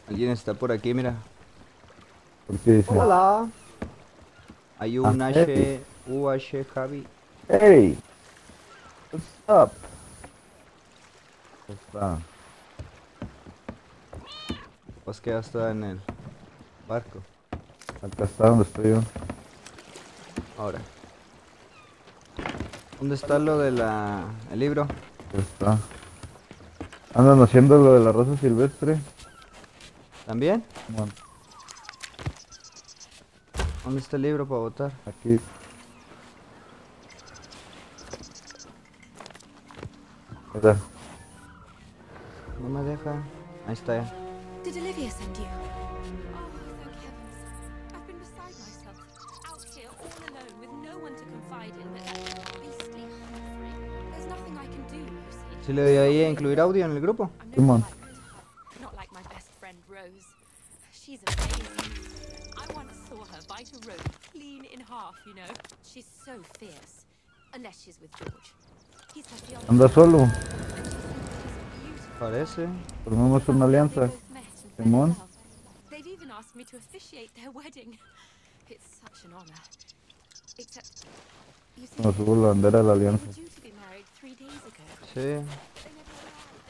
Alguien está por aquí, mira. Porque dice, Hola. Hay un hey, Javi. hey, what's up? Está, Pues que ya está en el barco. acá está donde estoy yo. Ahora. ¿Dónde está lo de el libro? Está. Andan haciendo lo de la rosa silvestre. ¿También? Bueno, ¿Dónde está el libro para votar? aquí mira, No me deja. Ahí está ya. Did Olivia send you? Oh, thank heavens. I've been beside myself, out here all alone with no one to confide in but that beastly Humphrey. There's nothing I can do, you see. ¿Sí le doy ahí a incluir audio en el grupo? I'm no Simón. polite to her, not like my best friend Rose. She's amazing. I once saw her bite a rope clean in half, you know. She's so fierce. Unless she's with George. He's her fiancé. Anda solo. And she thinks he's beautiful. Parece. Formamos una alianza. Simón. They've even asked me to officiate their wedding. It's such an honor. Except, you see, Nos subo la bandera de la they alianza. were due to be married 3 days ago. Sí. They never arrived.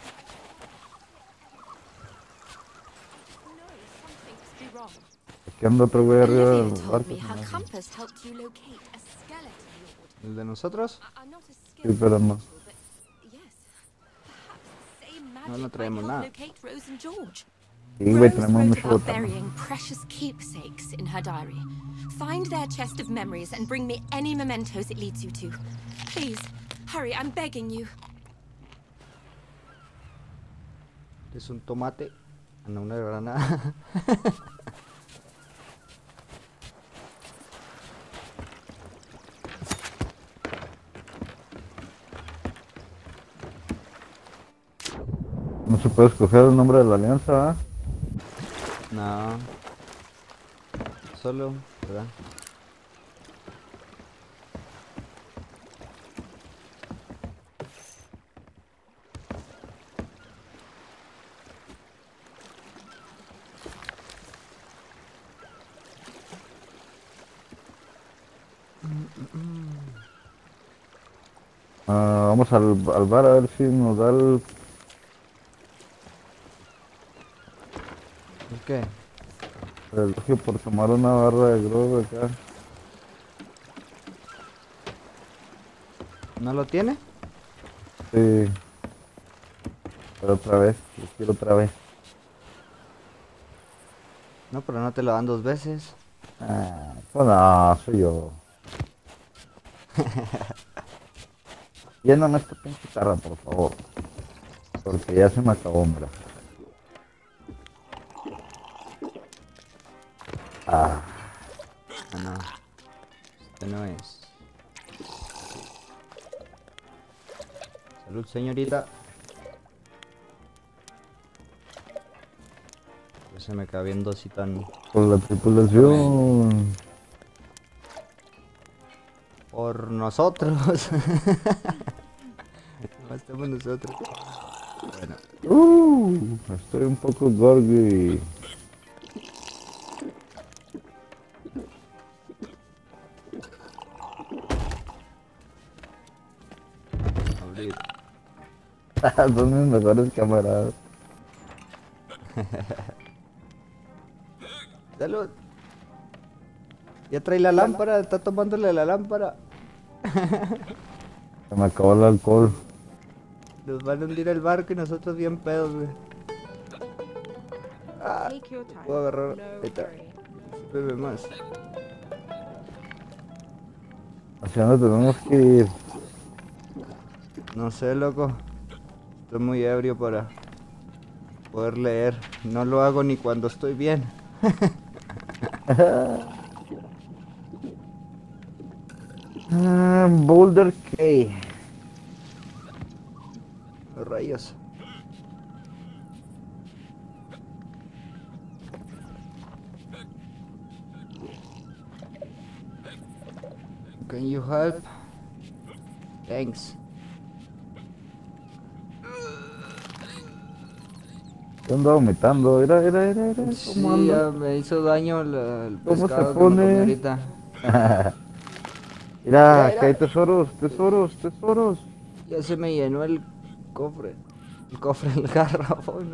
No, something must be wrong. Aquí anda otro güey arriba Olivia del told barco. me se her me hace. compass helped you locate a skeleton lord. ¿El de nosotros? I'm not a Sí, pero no. skeleton, but yes, perhaps the same No, magic no might traemos help nada. locate Rose and George. Sí, güey, Rose tenemos wrote mucho about botán. burying precious keepsakes in her diary. Find their chest of memories and bring me any mementos it leads you to. Please, hurry, I'm begging you. Es un tomate. Ah, no, una granada. No se puede escoger el nombre de la alianza, ¿ah? No. Solo, ¿verdad? Vamos al bar a ver si nos da ¿El qué? el elogio por tomar una barra de grog acá. ¿No lo tiene? Sí, pero otra vez, lo quiero otra vez. No, pero no te lo dan dos veces. Pues no, soy yo. Lléname esta pinche carra, por favor. Porque ya se me acabó, hombre. Ah, Ah, no. Este no es. Salud, señorita. Pues se me acaba viendo así tan... por la tripulación. Por nosotros. No estamos nosotros. Bueno, Estoy un poco gorgi. abrir. Son mis mejores camaradas. Salud. Ya trae la lámpara, está tomándole la lámpara. Se me acabó el alcohol. Nos van a hundir el barco y nosotros bien pedos, güey. Ah, Take your time. puedo agarrar. No Ahí está. hurry. Bebe más. ¿Hacia dónde tenemos que ir? No sé, loco. Estoy muy ebrio para poder leer. No lo hago ni cuando estoy bien. Boulder Cay. Rayos. Can you help? Thanks. Yo ando vomitando. Era. ¿Cómo Sí, ando? ya me hizo daño el ¿Cómo se pescado que me comí pone? ahorita. Mira, Mira, acá hay mira. tesoros. Ya se me llenó el cofre. El cofre, el garrafón.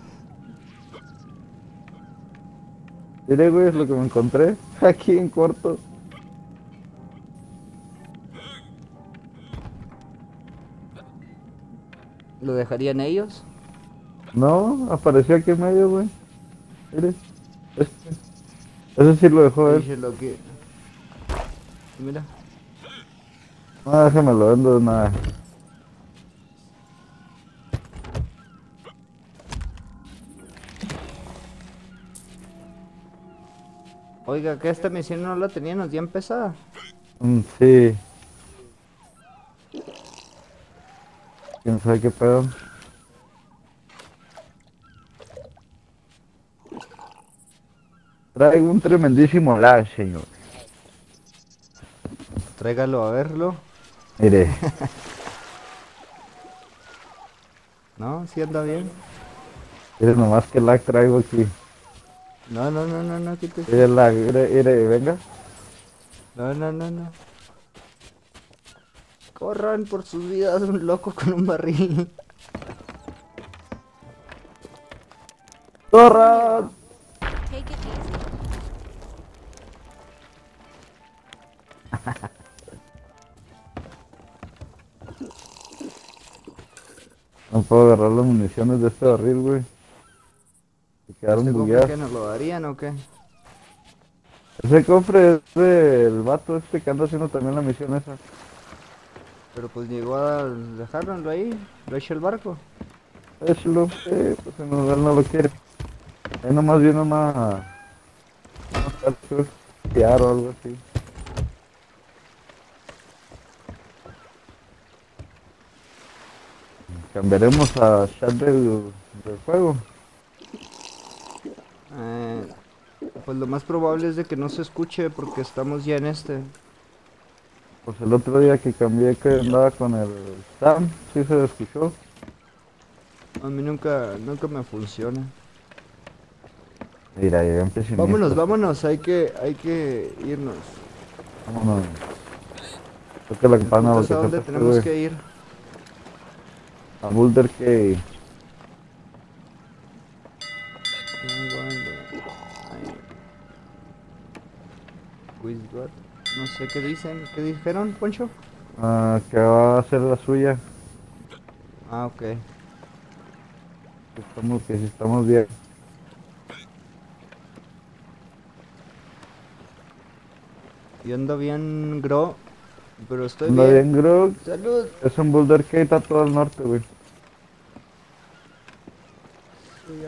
Mire, güey, es lo que me encontré aquí en corto. ¿Lo dejarían ellos? No, apareció aquí en medio, güey. Mire, este. Ese sí lo dejó él. Díselo que. Mira. No, déjame lo vendo de una. Oiga, que esta misión no la teníamos ya empezada. Sí, quién sabe qué pedo. Traigo un tremendísimo lag, señor. Tráigalo a verlo. Mire, ¿No? ¿Sí anda bien? mire nomás que lag traigo aquí. No, no, no, no, no, quítese. Mire el lag, mire, venga. No, no, no, no. Corran por sus vidas, un loco con un barril. ¡Corran! Take it easy. No puedo agarrar las municiones de este barril, güey. Se quedaron ¿Ese cofre bugueadas. que nos lo darían o qué? Ese cofre es del vato este que anda haciendo también la misión esa. Pero pues llegó a dejarlo ahí, lo echa el barco. Échalo, pues él no lo quiere. Ahí nomás viene una fiar o algo así. Cambiaremos a chat del juego. Eh, pues lo más probable es de que no se escuche porque estamos ya en este. Pues el otro día que cambié que andaba con el Sam, sí se escuchó. A mí nunca me funciona. Mira, ya empecé. Vámonos, hay que irnos. Vámonos. Toca la campana Entonces, porque ¿a dónde se tenemos fue que ir? a Boulder Cave. No sé qué dicen. ¿Qué dijeron, Poncho? Ah, que va a ser la suya. Ah, ok. Que si estamos bien. Yo ando bien, Gro. Pero estoy Anda bien. bien, Grog. Salud. Es un Boulder Cave, está todo al norte, güey. Sí,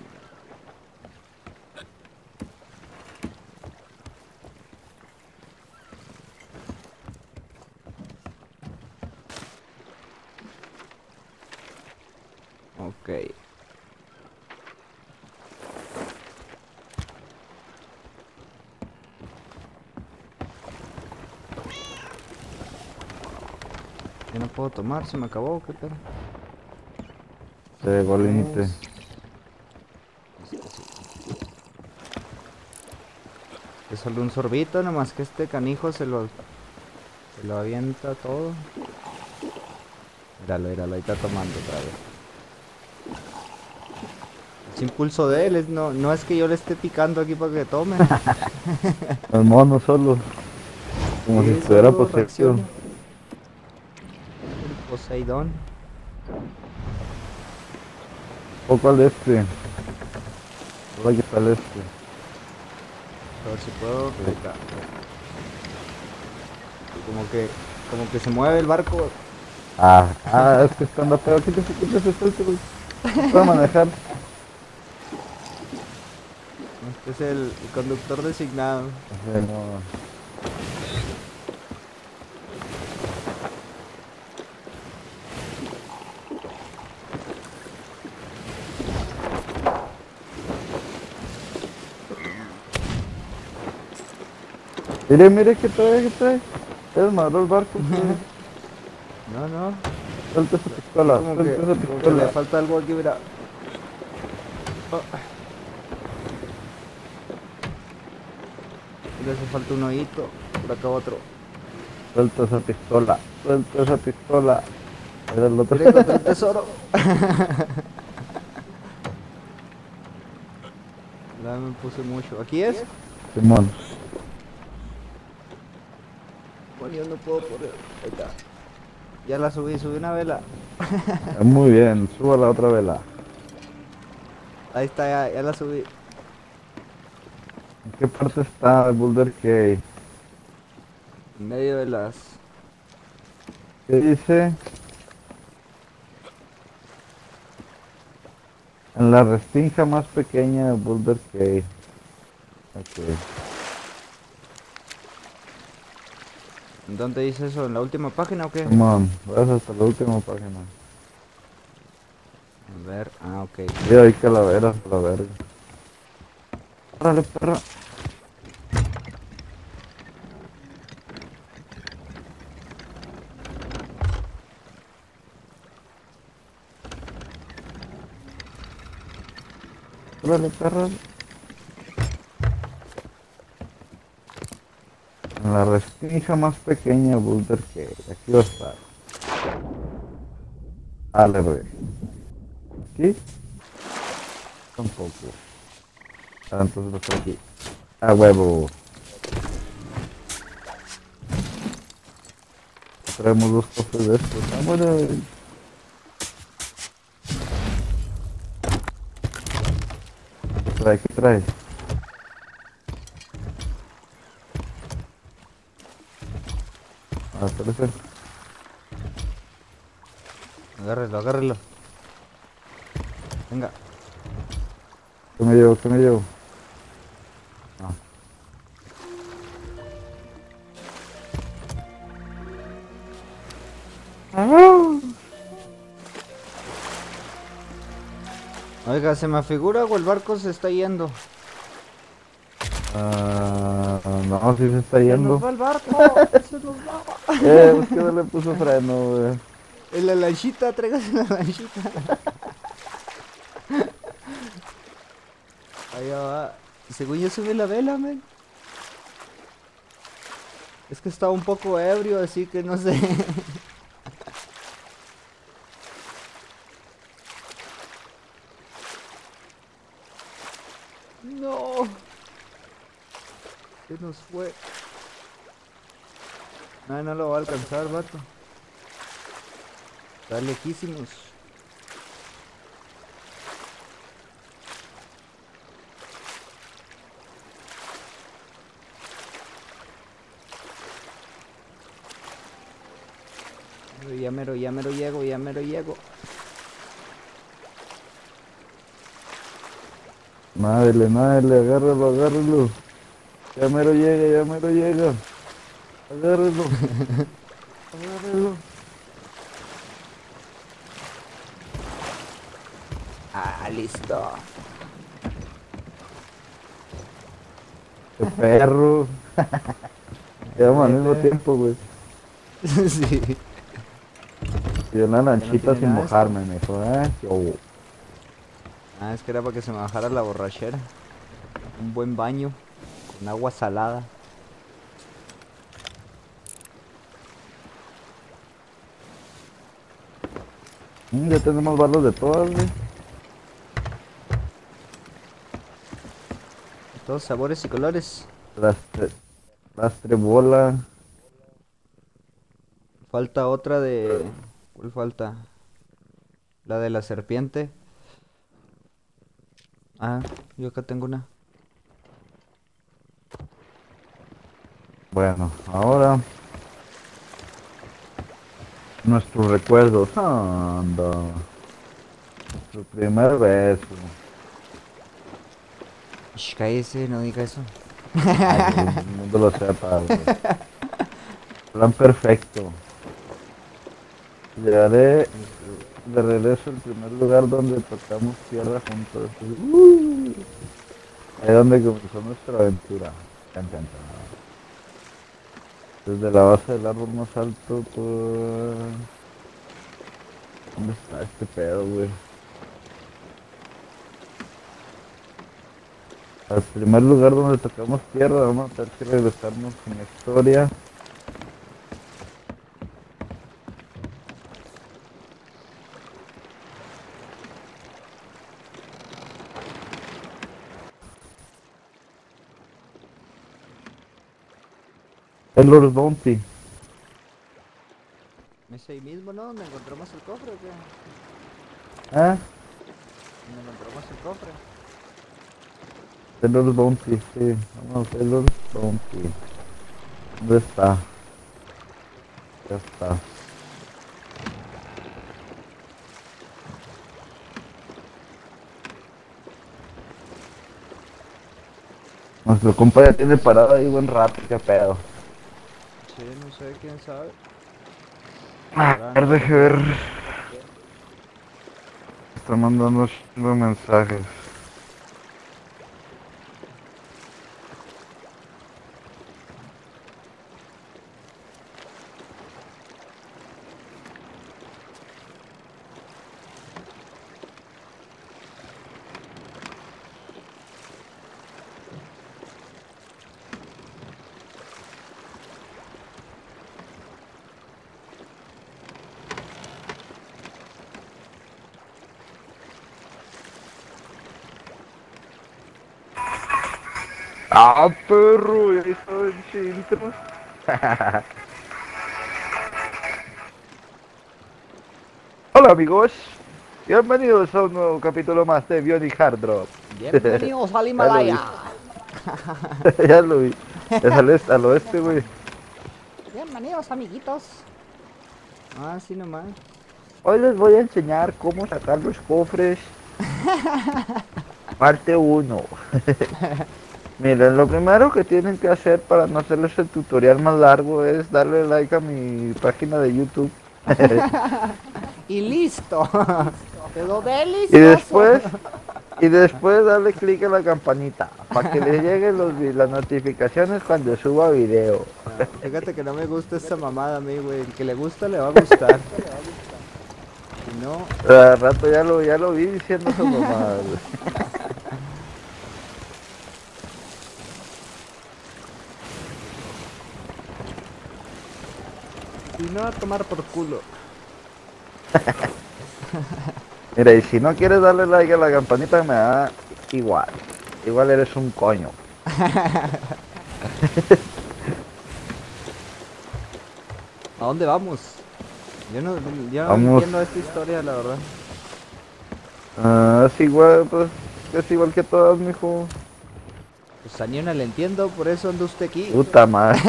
ok. Ya no puedo tomar, se me acabó, qué pedo. Se llegó al límite. Es solo un sorbito, nomás que este canijo se lo avienta todo. Míralo, ahí está tomando otra vez. Es impulso de él, no es que yo le esté picando aquí para que tome. El mono solo. Como si Sí, estuviera solo poseído. reacciona. El Poseidón. Poco al este. Hola, que está al este. A ver si puedo. Ahí está. Como que se mueve el barco. Es que está andando pedo. Quítese, suelte, güey. No puedo manejar. Este es el conductor designado. O sea, no. Mire, ¿qué trae? Se desmadró el barco, güey. No. Suelta esa pistola, Como que le falta algo aquí, mira. Oh. Le hace falta un hoyito. Por acá otro. Suelta esa pistola. Suelta esa pistola. Era el otro. Mira, encontré el tesoro. Ya me puse mucho. ¿Aquí es? Simón. Bueno, yo no puedo poner. Ahí está. Ya la subí una vela. Muy bien. Suba la otra vela. Ahí está, ya la subí. ¿En qué parte está el Boulder Cave? En medio de las... ¿Qué dice? En la restinja más pequeña de Boulder Cave. Ok. ¿Dónde dice eso? ¿En la última página o qué? Simón, vas hasta la última página. A ver, ok. Y hay calaveras a la verga. ¡Órale, perra! ¡Órale, perra! En la restinja más pequeña de Boulder Cave. Aquí va a estar. Dale, güey. ¿Aquí? Tampoco. Ah, entonces lo estoy aquí. ¡A huevo! Traemos dos cofres de estos. ¡Ah, bueno! ¿Qué trae? ¿Qué trae? Ah, espérate. Agárrelo, agárrelo. Venga. ¿Qué me llevo? ¿Qué me llevo? Ah. Oiga, se me figura o el barco se está yendo. Ah, no, sí se está ¡Se yendo. nos va el barco! ¡Se nos va! Es que no le puso freno, güey. En la lanchita, tráigase la lanchita. Allá va. Según yo subí la vela, men. Es que estaba un poco ebrio, así que no sé. No. Se nos fue. No, no lo va a alcanzar, vato. Está lejísimos. Ya mero llego, ya mero llego. Nádele, nádele, agárralo, agárralo. Ya mero llega, ya mero llega. Agárralo. Agárralo. Ah, listo. ¡Qué perro! Quedamos al mismo tiempo, güey. Sí. Y una lanchita tiene sin nada mojarme, me dijo, Yo. Ah, es que era para que se me bajara la borrachera. Un buen baño con agua salada. Ya tenemos balas de todas, güey. De todos sabores y colores. Lastre bola. Falta otra de... ¿Cuál falta? La de la serpiente. Ah, yo acá tengo una. Bueno, ahora nuestros recuerdos. Anda. Nuestro primer beso. Shh, cállese, no diga eso. Ay, que el mundo lo sepa, güey. Plan perfecto. Llegaré de regreso al primer lugar donde tocamos tierra juntos. Ahí donde comenzó nuestra aventura. Can, can, can. Desde la base del árbol más alto, pues... ¿Dónde está este pedo, güey? Al primer lugar donde tocamos tierra, vamos a tener que regresarnos con la historia. Taylor's Bounty. ¿Es ahí mismo, no? ¿Donde encontramos el cofre o qué? ¿Eh? ¿Dónde encontramos el cofre? Taylor's Bounty, sí. Vamos a Taylor's Bounty. ¿Dónde está? Ya está. Nuestro compa ya tiene parado ahí buen rato, qué pedo. Sí, no sé, quién sabe. A ver, deje ver. Está mandando un chingo de mensajes. ¡Ah, perro! Ya hizo el filtro. Hola amigos, bienvenidos a un nuevo capítulo más de Bionic Hard Drop. Bienvenidos al Himalaya. Ya lo vi. Es al oeste, güey. Bienvenidos, amiguitos. Ah, sí nomás. Hoy les voy a enseñar cómo sacar los cofres. Parte 1. Miren, lo primero que tienen que hacer para no hacerles el tutorial más largo es darle like a mi página de YouTube. Y listo. Quedó Y delicioso. después darle clic a la campanita para que les lleguen las notificaciones cuando suba video. No, fíjate que no me gusta esa mamada a mí, güey. El que le gusta le va a gustar. Si no, Al rato ya lo vi diciendo esa mamada, güey. si no a tomar por culo. Mira, y si no quieres darle like a la campanita me da igual. Igual eres un coño. ¿A dónde vamos? Yo no Vamos. entiendo esta historia, la verdad. Es igual, pues, es igual que todas, mijo. Pues a ni una le entiendo, por eso anda usted aquí. Puta madre.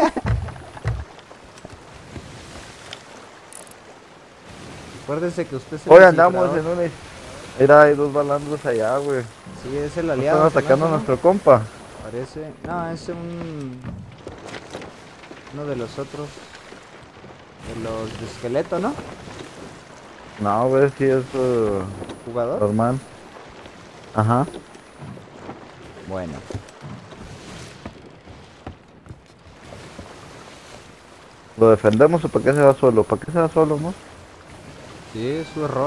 Acuérdese que usted es Hoy el andamos descifrador. en una... Mira, hay dos balandros allá, güey. Sí, es el ¿No aliado. están atacando a ¿no? nuestro compa? Parece. No, es uno de los otros. De los de esqueleto, ¿no? No, güey, sí es Jugador. normal. Ajá. Bueno. ¿Lo defendemos o para qué se va solo? ¿Para qué se va solo, no? Sí, es su error.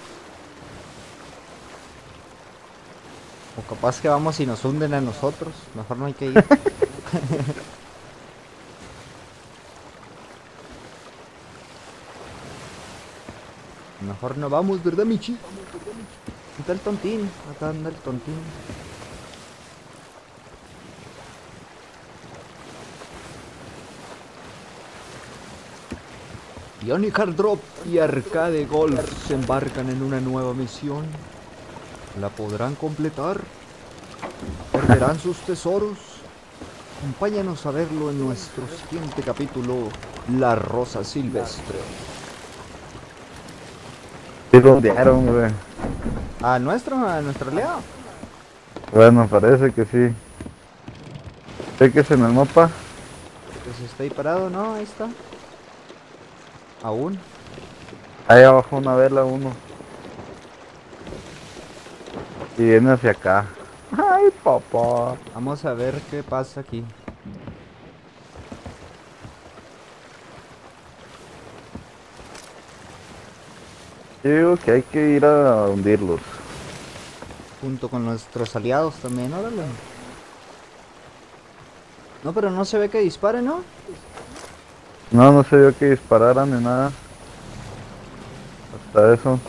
O capaz que vamos y nos hunden a nosotros. Mejor no hay que ir. Mejor no vamos, ¿verdad, Michi? ¿Dónde está el tontín? Acá anda el tontín. Bionic Hard Drop y Arcade Golf se embarcan en una nueva misión. ¿La podrán completar? ¿Perderán sus tesoros? Acompáñanos a verlo en nuestro siguiente capítulo, La Rosa Silvestre. Sí lo odiaron, güey. ¿A nuestro aliado? Bueno, parece que sí. Sé que es en el mapa. Pues está ahí parado, ¿no? Ahí está. ¿Aún? Ahí abajo una vela, uno. Y viene hacia acá. Ay, papá. Vamos a ver qué pasa aquí. Yo digo que hay que ir a hundirlos. Junto con nuestros aliados también, órale. No, pero no se ve que dispare, ¿no? No, no se vio que dispararan ni nada. Hasta eso.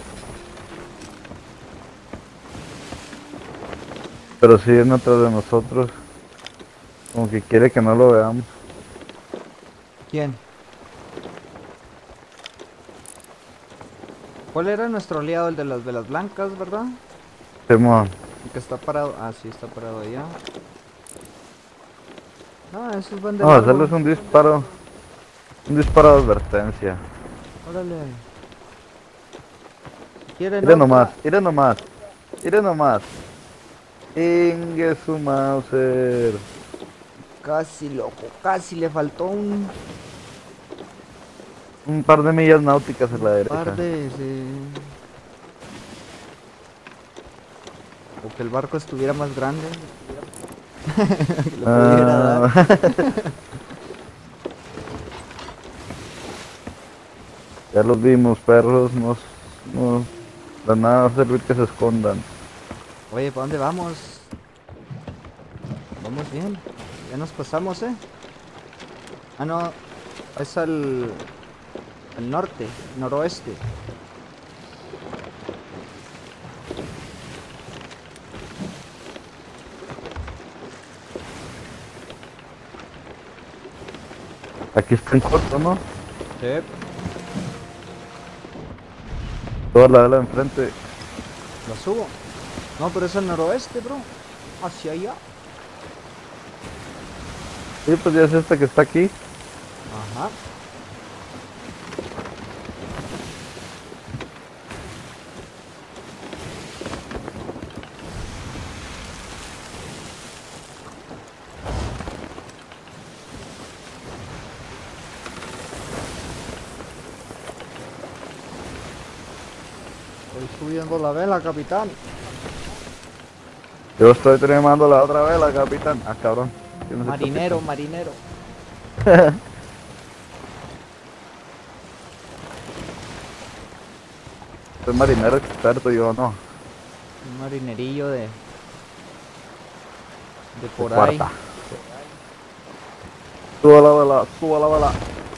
Pero sí es atrás de nosotros. Como que quiere que no lo veamos. ¿Quién? ¿Cuál era nuestro aliado? El de las velas blancas, ¿verdad? Simón. El que está parado. Ah, sí, está parado allá. Ah, esos van de Vamos a largo. hacerles un disparo. Un disparo de advertencia. Órale. ¿Quieren Mire nomás, otra? mire nomás. Mire nomás. Ingue su Mauser. Casi, loco. Casi le faltó Un par de millas náuticas a la un par derecha. de... O que el barco estuviera más grande. Que le pudiera dar. Ah, ya los vimos, perros. No, de nada va a servir que se escondan. Oye, ¿para dónde vamos? Vamos bien. Ya nos pasamos, ¿eh? Ah, no. Es al norte, noroeste. Aquí está en corto, ¿no? Sí. Toda la vela enfrente. La subo. No, pero es al noroeste, bro. Hacia allá. Sí, pues ya es esta que está aquí. Ajá. Estoy subiendo la vela, capitán. Yo estoy tremando la otra vela, capitán. Ah, cabrón. ¿Quién es el Marinero, capitán? marinero. Soy marinero experto, yo no. Un marinerillo de De por ahí. cuarta. Suba la vela, suba la vela.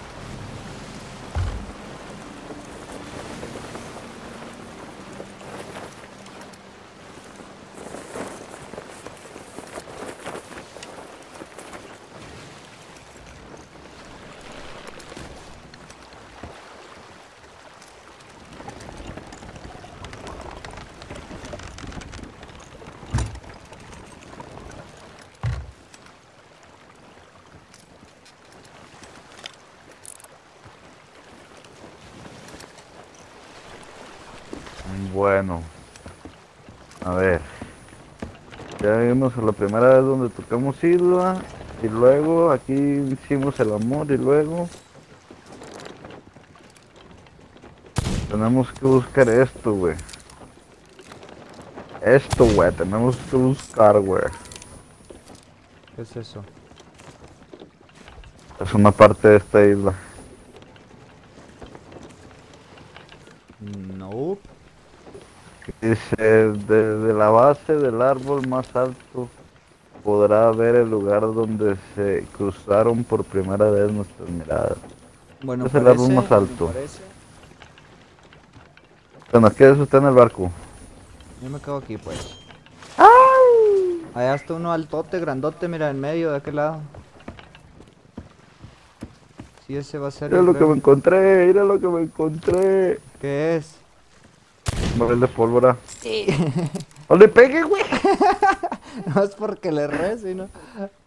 Bueno, a ver. Ya vimos la primera vez donde tocamos Silva. Y luego aquí hicimos el amor y luego tenemos que buscar esto, güey. Esto, güey, tenemos que buscar, güey. ¿Qué es eso? Es una parte de esta isla. No. Dice, desde la base del árbol más alto podrá ver el lugar donde se cruzaron por primera vez nuestras miradas. Bueno, Este es el árbol parece. más alto. Bueno, ¿qué es usted en el barco? Yo me quedo aquí, pues. Allá está uno altote, grandote, mira, en medio de aquel lado. Sí, ese va a ser, Mira yo lo que me creo. encontré, mira lo que me encontré. ¿Qué es? Un barril de pólvora. Sí. ¡No le pegue, güey! No es porque le rece, ¿no?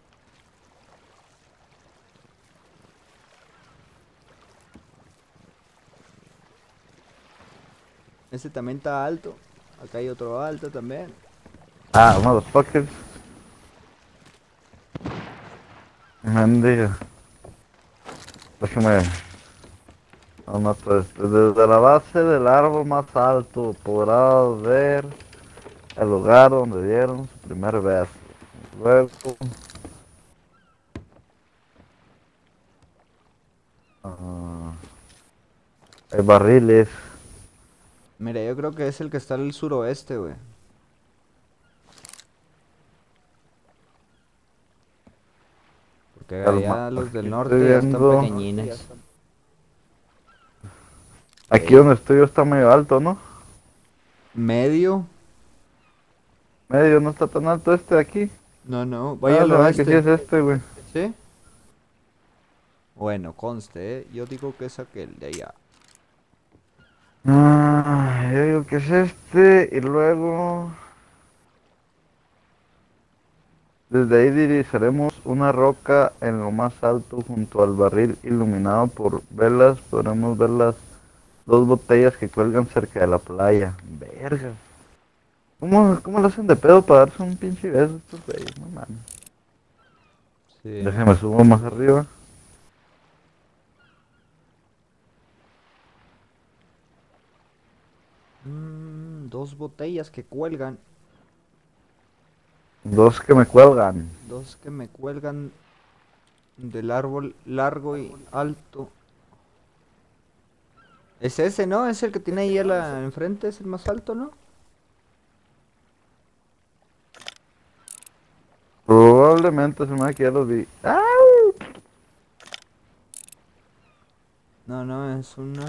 Ese también está alto. Acá hay otro alto también. Ah, motherfuckers. Mendiga. Déjame. No, no, pues, desde la base del árbol más alto podrá ver el lugar donde dieron su primer beso. Luego, ah, hay barriles. Mira, yo creo que es el que está al suroeste, güey. Porque Calma, allá los del aquí norte estoy ya están viendo. pequeñines. Aquí donde estoy yo está medio alto, ¿no? Medio. Medio, no está tan alto este de aquí. No, no, vaya Ah, al se ve que sí oeste. es este, güey. ¿Sí? Bueno, conste, ¿eh? Yo digo que es aquel de allá. Ah, yo digo que es este y luego desde ahí divisaremos una roca en lo más alto junto al barril iluminado por velas. Podremos ver las dos botellas que cuelgan cerca de la playa. Verga. ¿Cómo lo hacen de pedo para darse un pinche beso estos güeyes? No mames. Sí. Déjame subo más arriba. Dos botellas que cuelgan. Dos que me cuelgan. Dos que me cuelgan del árbol largo y alto. Es ese, ¿no? Es el que tiene ahí a la enfrente, es el más alto, ¿no? Probablemente se me hace que ya los vi. ¡Ah! No, no, es una...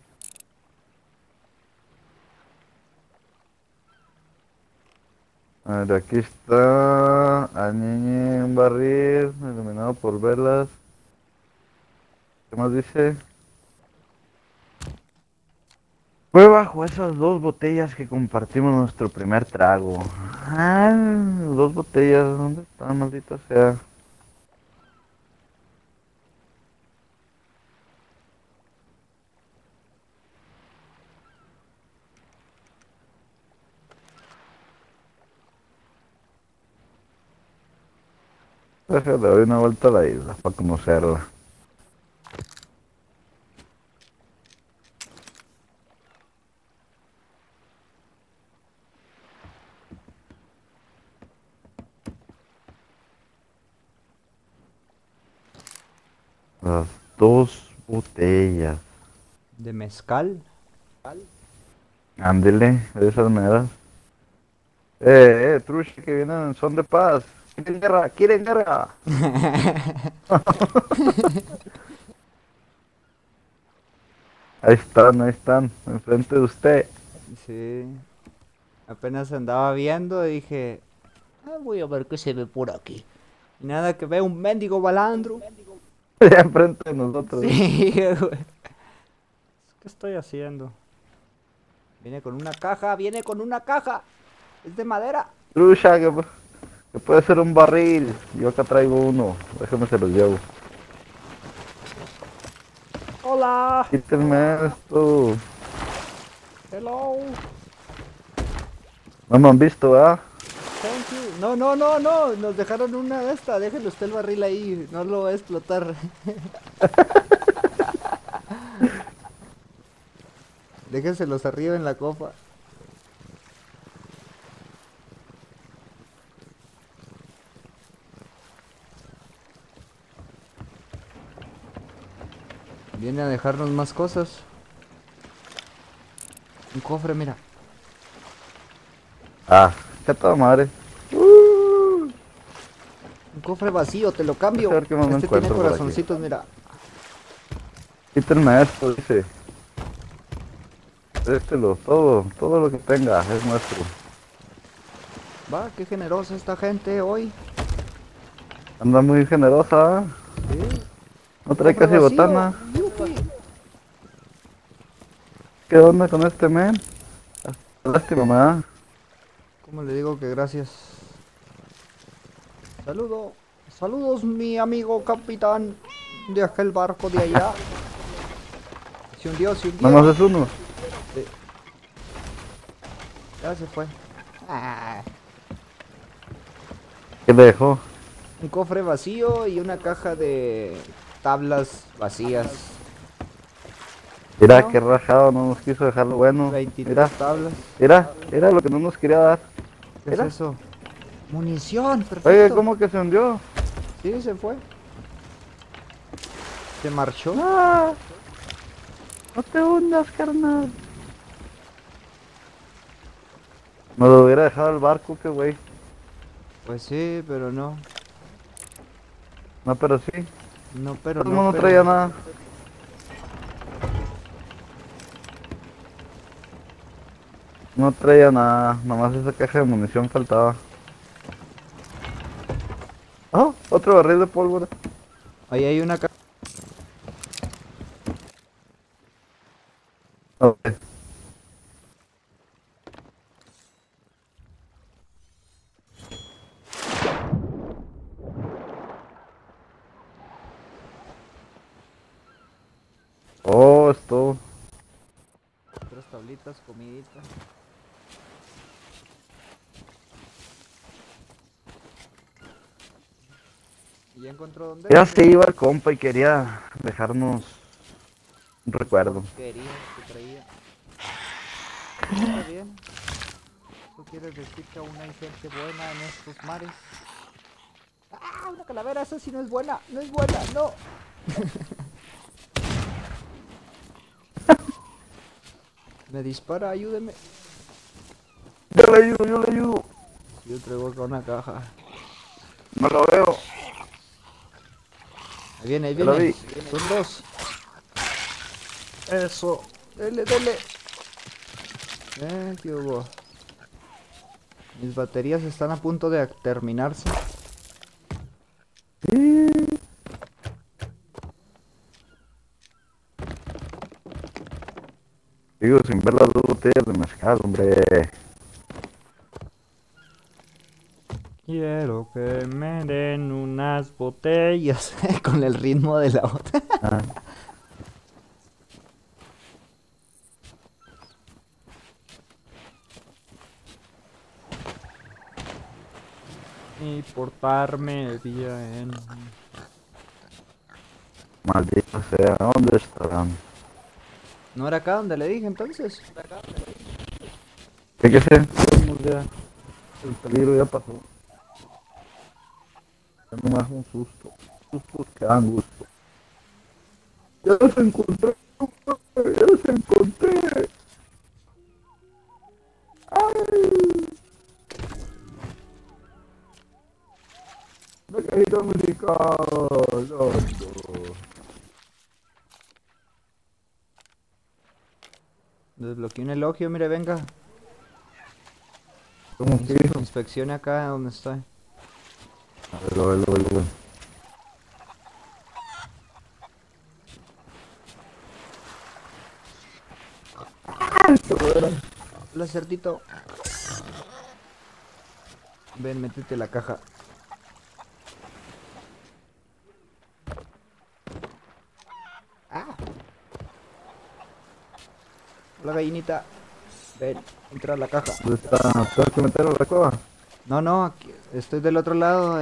A ver, aquí está Añeñe, un barril iluminado por velas. ¿Qué más dice? Fue bajo esas dos botellas que compartimos nuestro primer trago. Ah, dos botellas, ¿dónde están, maldita sea? Déjale, doy una vuelta a la isla para conocerla. Las dos botellas. de mezcal. Ándele, de esas meras. Trush, que vienen en son de paz. ¿Quieren guerra? ¿Quieren guerra? Ahí están, enfrente de usted. Sí. Apenas andaba viendo y dije, voy a ver qué se ve por aquí. Y nada, que veo un mendigo balandro. Ya enfrente de nosotros. Sí, güey. ¿Qué estoy haciendo? Viene con una caja, viene con una caja. Es de madera. Trucha, que puede ser un barril. Yo acá traigo uno. Déjame se los llevo. Hola. Quítenme esto. Hello. No me han visto, ¿ah? Thank you. No, no, no, no. Nos dejaron una de esta. Déjenlo usted el barril ahí. No lo va a explotar. Déjenselos arriba en la copa. Viene a dejarnos más cosas. Un cofre, mira. Ah, qué toda madre. Un cofre vacío, te lo cambio. A ver qué más me Este tiene encuentro por aquí. corazoncitos, mira. Quítenme esto, dice. Todo lo que tenga es nuestro. Va, qué generosa esta gente hoy. Anda muy generosa, ¿ah? Sí. No trae Cofre casi vacío. botana. Yupi. ¿Qué onda con este men? Lástima, me da. ¿Cómo le digo que gracias? Saludo. Saludos, mi amigo capitán de aquel barco de allá. Se hundió, se hundió. Nada más es uno. Sí. Ya se fue. Ah, ¿Qué le dejó? un cofre vacío y una caja de tablas vacías. Mira, No. qué rajado, no nos quiso dejar lo bueno. 23 Mira, tablas. mira lo que no nos quería dar. ¿Qué Mira. es eso? Munición, perfecto. Oye, ¿cómo que se hundió? Sí, se fue. Se marchó. Ah, no te hundas, carnal. Nos lo hubiera dejado el barco, qué güey. Pues sí, pero no. No, pero sí. No, pero No, no, no pero... traía nada. No traía nada. Nomás esa caja de munición faltaba. Oh, otro barril de pólvora. Ahí hay una caja. Ok. Oh, esto. Otras tablitas, comidita. ¿Y ya encontró dónde Ya es? se iba el compa y quería dejarnos un recuerdo. Porquerías que traía. Está bien. Eso quiere decir que aún hay gente buena en estos mares. ¡Ah! Una calavera, esa sí no es buena. No es buena, no. Me dispara, ayúdeme. Yo le ayudo. Yo traigo acá una caja. No lo veo. Ahí Ya lo viene. vi. Son dos. Eso. Dele, dele. ¿Qué hubo? Mis baterías están a punto de terminarse. Digo, sin ver las dos botellas de mezcal, hombre. Quiero que me den unas botellas con el ritmo de la otra. Ah, Y portarme bien. maldito sea, ¿dónde estarán? ¿No era acá donde le dije entonces? ¿Qué sé? Vamos ya. El peligro ya pasó. Ya nomás un susto. Sustos que dan gusto. Ya los encontré, compa, ya los encontré. ¡Ay! Una cajita musical. No, no. Desbloqueé un elogio, mire, venga. ¿Cómo que hizo? Inspeccione acá donde está. A ver. Hola, cerdito. Ven, métete la caja. Ah. Hola, gallinita. Ven, entra a la caja. ¿Dónde está? ¿Tengo que meterlo a la cueva? No, no, aquí, estoy del otro lado.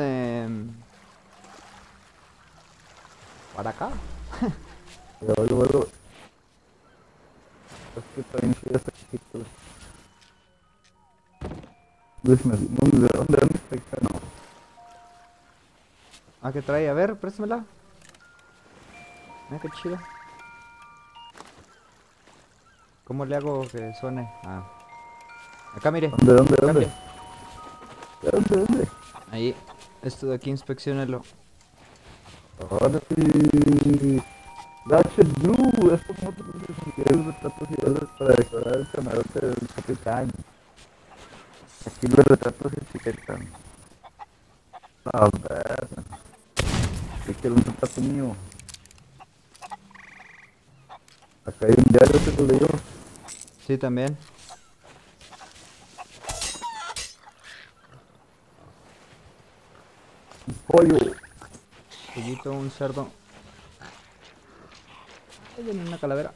Para acá. Luego. Es que también sí está chiquito. ¿Dónde está el cano? Ah, ¿qué trae? A ver, préstamela. Mira qué chida. ¿Cómo le hago que suene? Ah. Acá, mire. ¿Dónde? Cambia. ¿Dónde? Ahí. Esto de aquí, inspeccionelo. Ahora sí. Ratchet Blue, estos motos increíbles retratos ideales para decorar el camarote del capitán. Aquí los retratos se etiquetan. A ver. Yo quiero un retrato mío. Acá hay un diario que lo leyó. Sí, también. Un pollo. Pollito, un cerdo. Ahí viene una calavera.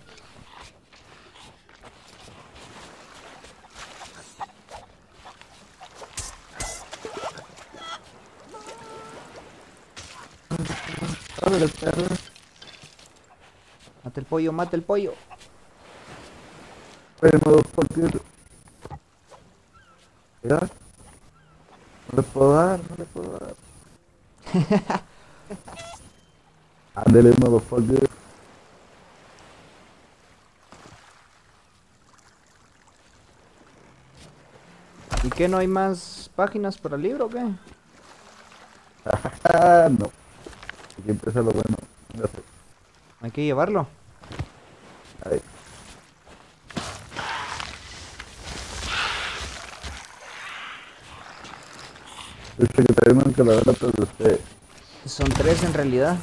Ábrele, perro. Mate el pollo, mate el pollo. Oye, motherfucker. Mira. No le puedo dar. Ándele, motherfucker. ¿Y qué? ¿No hay más páginas para el libro o qué? Ah, no. Aquí empieza lo bueno. Véngase. Hay que llevarlo. Ahí. Dice que trae una calavera tras de usted. Son 3 en realidad.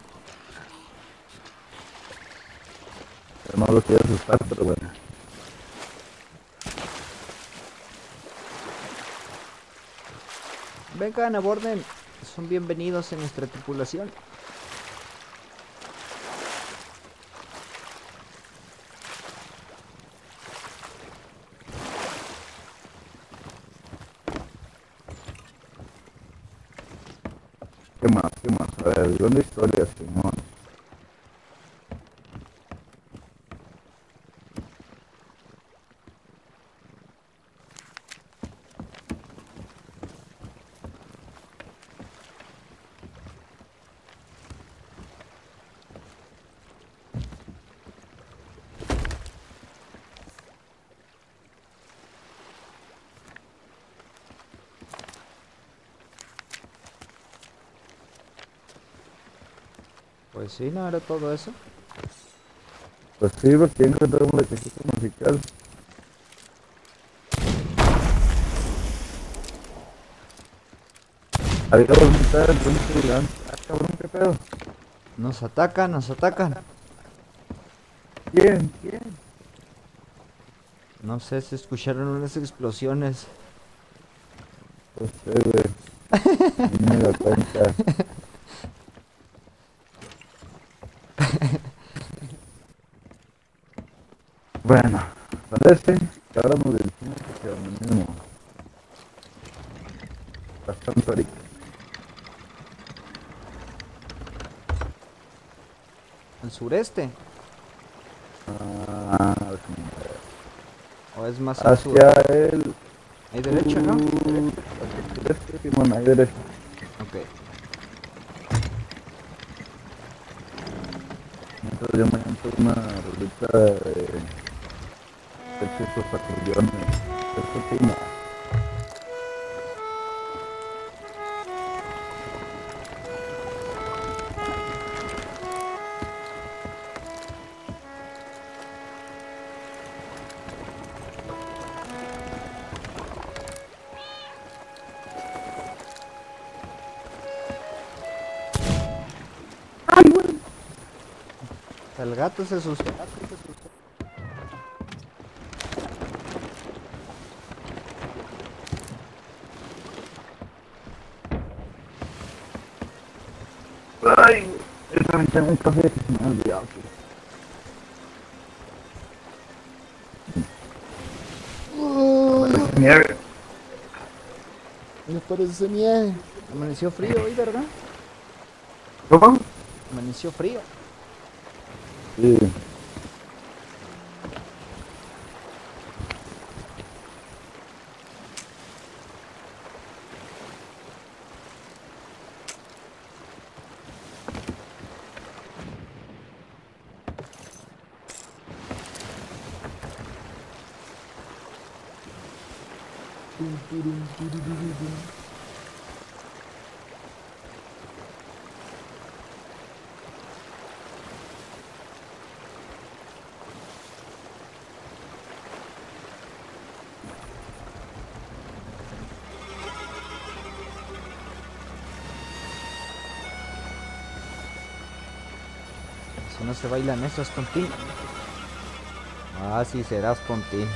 Yo no lo quiero asustar, pero bueno. Vengan, aborden. Son bienvenidos en nuestra tripulación. ¿Qué más? ¿Qué más? A ver, ¿dónde historia, Simón? Pues sí, no era todo eso. Pues sí, porque encontramos la cajita musical. Había voluntad de pronto gigante. Ah, cabrón, qué pedo. Nos atacan, nos atacan. ¿Quién? ¿Quién? No sé si escucharon unas explosiones. Pues sí, güey. No me da cuenta. Bueno, parece que ahora nos dirigimos hacia donde mismo. Bastante ahorita. ¿Al sureste? Ah, ¿O es más al sur? hacia el... Hay derecha, ¿no? Derecha, Simón, ahí derecha. Ok. Mientras yo me entro una rolita de ciertos acordeones. Esto sí, no. El gato se asustó. Ay, esta ventana un café que se me ha olvidado. Nieve. Me parece nieve. Amaneció frío hoy, ¿verdad? ¿Cómo? Amaneció frío. Sí. Si no se bailan esos tontín. Ah, sí, serás tontín.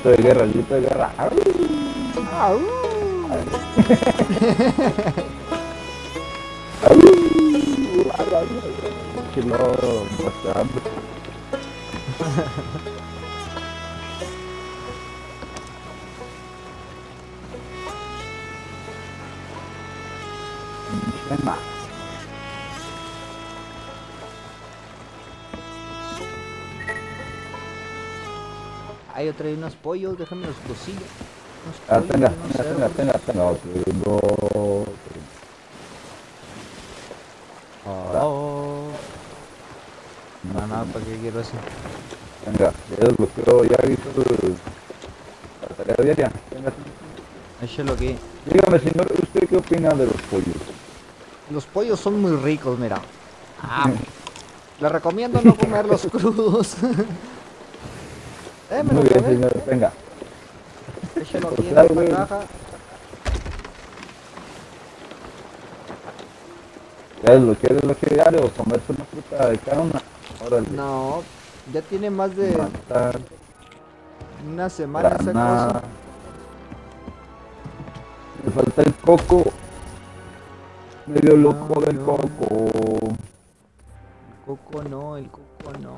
grito de guerra, el grito de guerra. Chilo, bastante. Venga. Ah, yo traí unos pollos, déjame los cosillo. Ah, tenga otro. Oh. No, no, ¿para qué quiero eso? Venga, ya desbloqueo, ya hizo la tarea diaria. Venga, Échalo aquí. dígame, señor, ¿usted qué opina de los pollos? Los pollos son muy ricos, mira. Le recomiendo no comerlos crudos. Muy Démelo, bien, ¿sabes? señor, venga. Échalo aquí en Claro, esta güey. caja. Ya desbloqueé diario, comerse una fruta de cada una. Órale. No, ya tiene más de Matar, una semana esa granada. cosa. Me falta el coco. Medio loco No, del no. coco. El coco no, el coco no.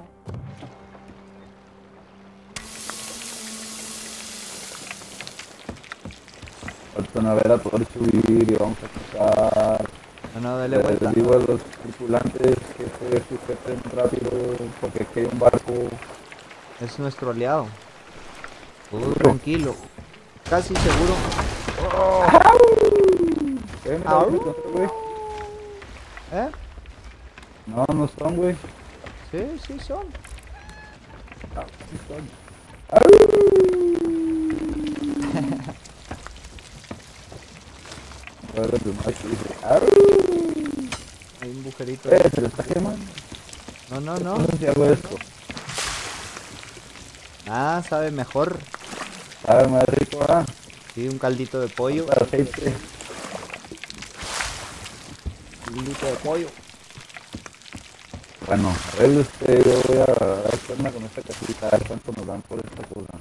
Falta una vela poder subir y vamos a pasar. No, no, dale vuelta. Les digo a los tripulantes que se sujeten rápido porque aquí hay un barco. Es nuestro aliado. Tranquilo. Casi seguro. ¿Qué? Mira, Au. me encontré, güey. ¿Eh? No, no son, güey. Sí, sí son. Ah, sí son. A ver, el demás que dice. Hay un bujerito. Se le está quemando. No, no, no. No sé si hago esto. Ah, sabe mejor. Sabe más rico, ¿ah? Sí, un caldito de pollo. Para aceite. Caldito de pollo. Bueno, a ver, yo voy a hacerme con esta casita, a ver cuánto nos dan por esta cosa.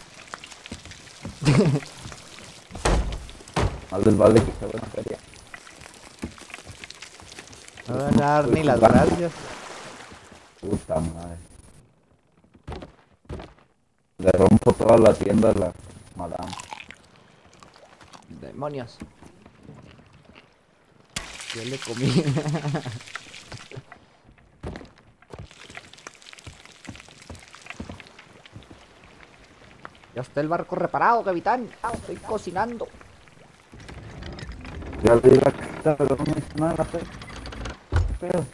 Más les vale que sea buena feria. No van a dar ni las gracias. Puta madre. Le rompo toda la tienda a la madame. Demonios. Yo le comí. Ya está el barco reparado, capitán. Estoy cocinando. Ya le di la casita, pero no me hizo nada, fe. ¿Qué pedo?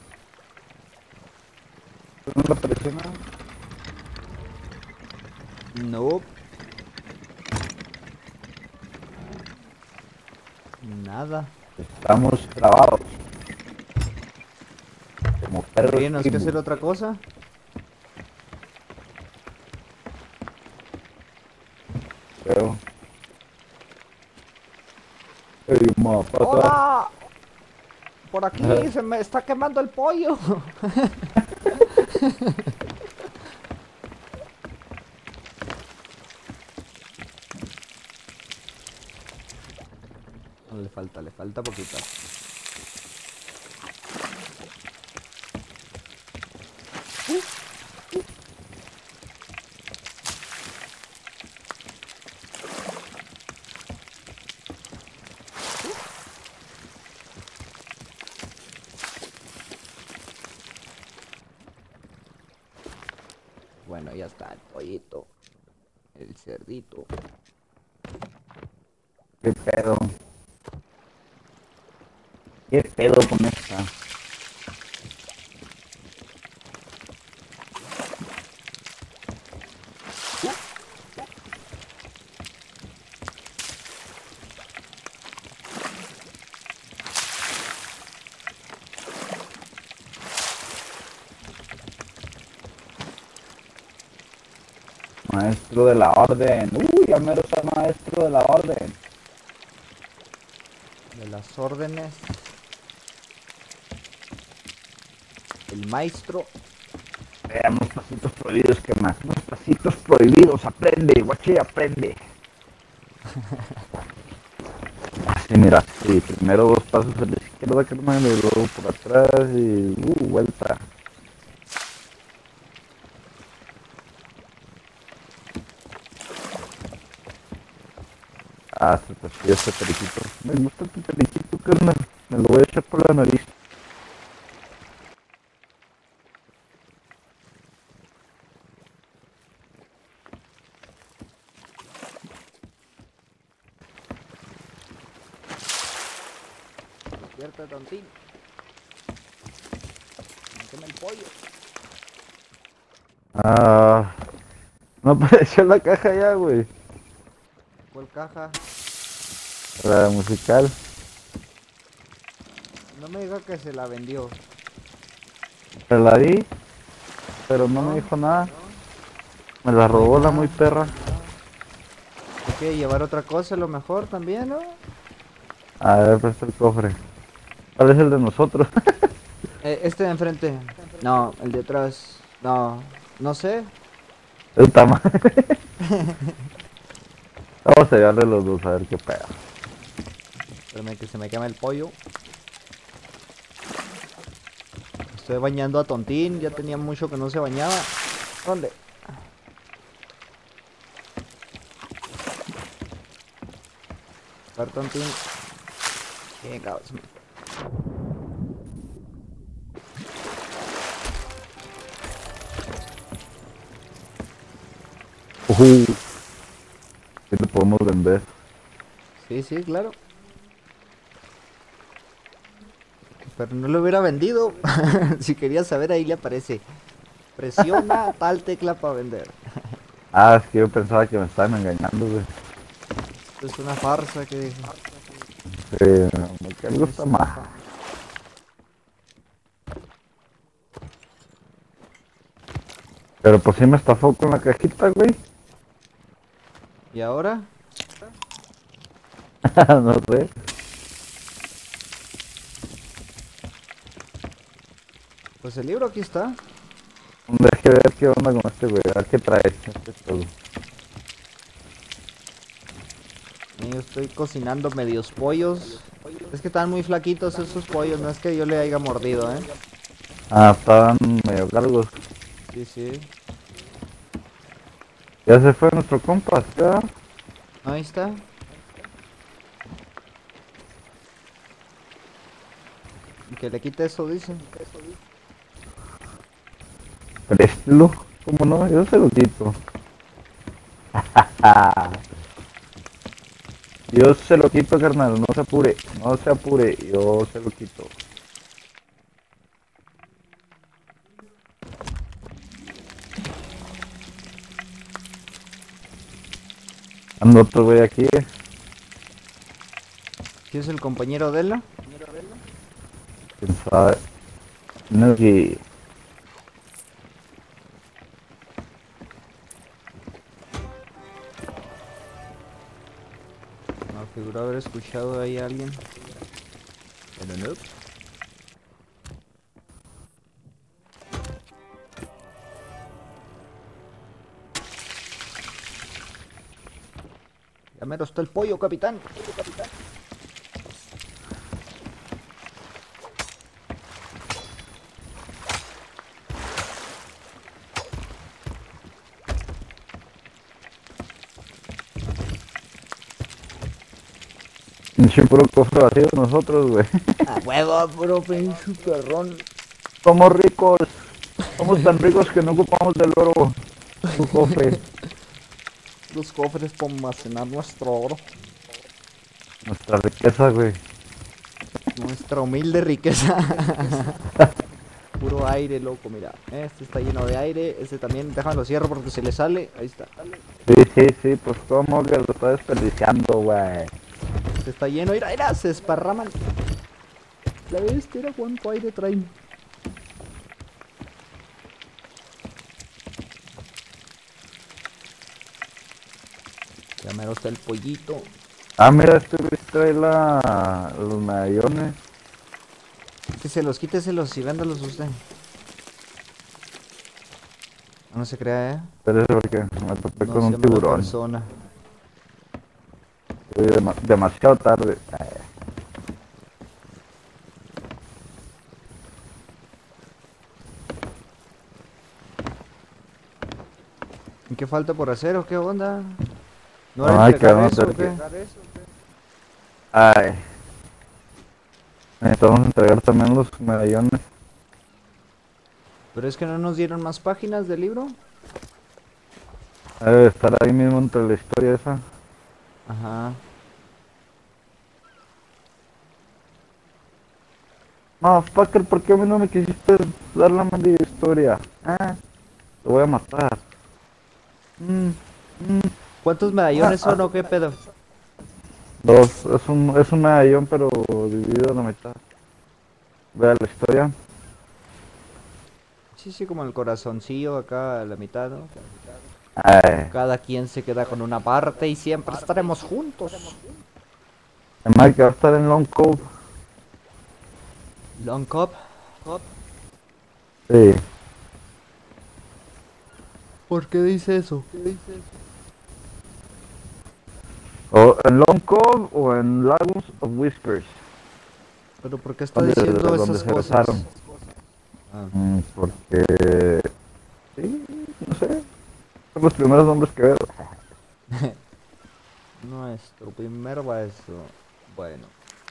¿Pero no le apareció nada? No. Nada. Estamos trabados. Como perros. ¿Tienes que hacer otra cosa? Creo. Ey, mapata. ¡Hola! Por aquí se me está quemando el pollo. No, le falta poquito. Bueno, ya está el pollito. El cerdito. ¿Qué pedo? ¿Qué pedo con esta? Maestro de la orden. Uy, ya mero está maestro de la orden. De las órdenes. El maestro. Unos pasitos prohibidos, ¿qué más? Unos pasitos prohibidos, aprende, guache, aprende. Así, mira, sí, primero 2 pasos a la izquierda, carnal, y luego por atrás y vuelta. Ah, se te frío este periquito. Me gusta tu periquito, carnal. Me lo voy a echar por la nariz. Despierta, tontín. Quema el pollo. Ah, no apareció la caja ya, güey. ¿Cuál caja? La musical. No me diga que se la vendió. Se la di, pero no me No. dijo nada. Me la robó la muy perra. Hay que llevar otra cosa a lo mejor también, ¿no? A ver, presta el cofre. ¿Cuál es el de nosotros? Este de enfrente. No, el de atrás. No, no sé. Puta madre. Vamos a llevarle los dos a ver qué pedo. Espérame que se me quema el pollo. Estoy bañando a Tontín. Ya tenía mucho que no se bañaba. ¿Dónde? A ver, Tontín. Venga, ¿Qué le podemos vender? sí, sí, claro. Pero no lo hubiera vendido. Si quería saber, ahí le aparece. Presiona tal tecla para vender. Ah, es que yo pensaba que me estaban engañando, güey. Esto es una farsa que dijo. Que algo está mal. Pero pues sí me estafó con la cajita, güey. ¿Y ahora? No sé. Pues el libro aquí está. Deje ver qué onda con este güey. A ver qué trae. Este es todo. Y yo estoy cocinando medios pollos. Es que están muy flaquitos esos pollos. No es que yo le haya mordido, ¿eh? Ah, estaban medio largos. Sí, sí. Ya se fue nuestro compa, ¿ya? Ahí está. Que le quite eso, dice. Préstelo. ¿Cómo no? Yo se lo quito. Yo se lo quito, carnal. No se apure. No se apure. Yo se lo quito. Ando otro güey aquí. ¿Quién es el compañero de él? ¿Quién sabe? No, que... Me figuró haber escuchado ahí a alguien. Pero no. Ya mero está el pollo, capitán. Pinche puro cofre vacío nosotros, güey. A huevo, puro pinche perrón. Somos ricos. Somos tan ricos que no ocupamos del oro. Su cofre. Los cofres para almacenar nuestro oro. Nuestra riqueza, güey. Nuestra humilde riqueza. Puro aire, loco, mira. Este está lleno de aire. Este también, déjalo cierro porque se le sale. Ahí está. Sí, pues como que lo está desperdiciando, güey. Este está lleno, mira, se esparraman. La bestia, mira cuánto aire traen. Ya mero está el pollito. Ah, mira, este güey trae los medallones. Quíteselos y véndalos usted. No se crea, Pero es porque me topé no con se un llama la tiburón. persona. Demasiado tarde. ¿Y qué falta por hacer o qué onda? ¿No van a Ay, que entregar vamos a eso o hacer qué? que... Ay. Necesitamos entregar también los medallones. Pero es que no nos dieron más páginas del libro. Debe estar ahí mismo entre la historia esa. Ajá. No, Fucker, ¿por qué a mí no me quisiste dar la maldita historia? Ah, te voy a matar. Mm, mm, ¿Cuántos medallones son o qué pedo? Dos, es un medallón pero dividido a la mitad. Vea la historia. Sí, sí, como el corazoncillo acá a la mitad, ¿no? Ay, Cada quien se queda con una parte y siempre estaremos juntos. además que va a estar en Long Cove. Long Cop. Sí. ¿Por qué dice eso? O en Long Cove o en Lagos of Whispers. ¿Pero por qué está Donde, diciendo donde esas se cosas? besaron. Ah. Porque... Sí, no sé. Son los primeros nombres que veo. Nuestro primer beso. Bueno.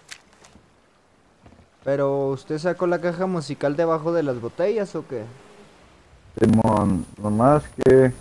¿Pero usted sacó la caja musical debajo de las botellas o qué? Simón, nomás que...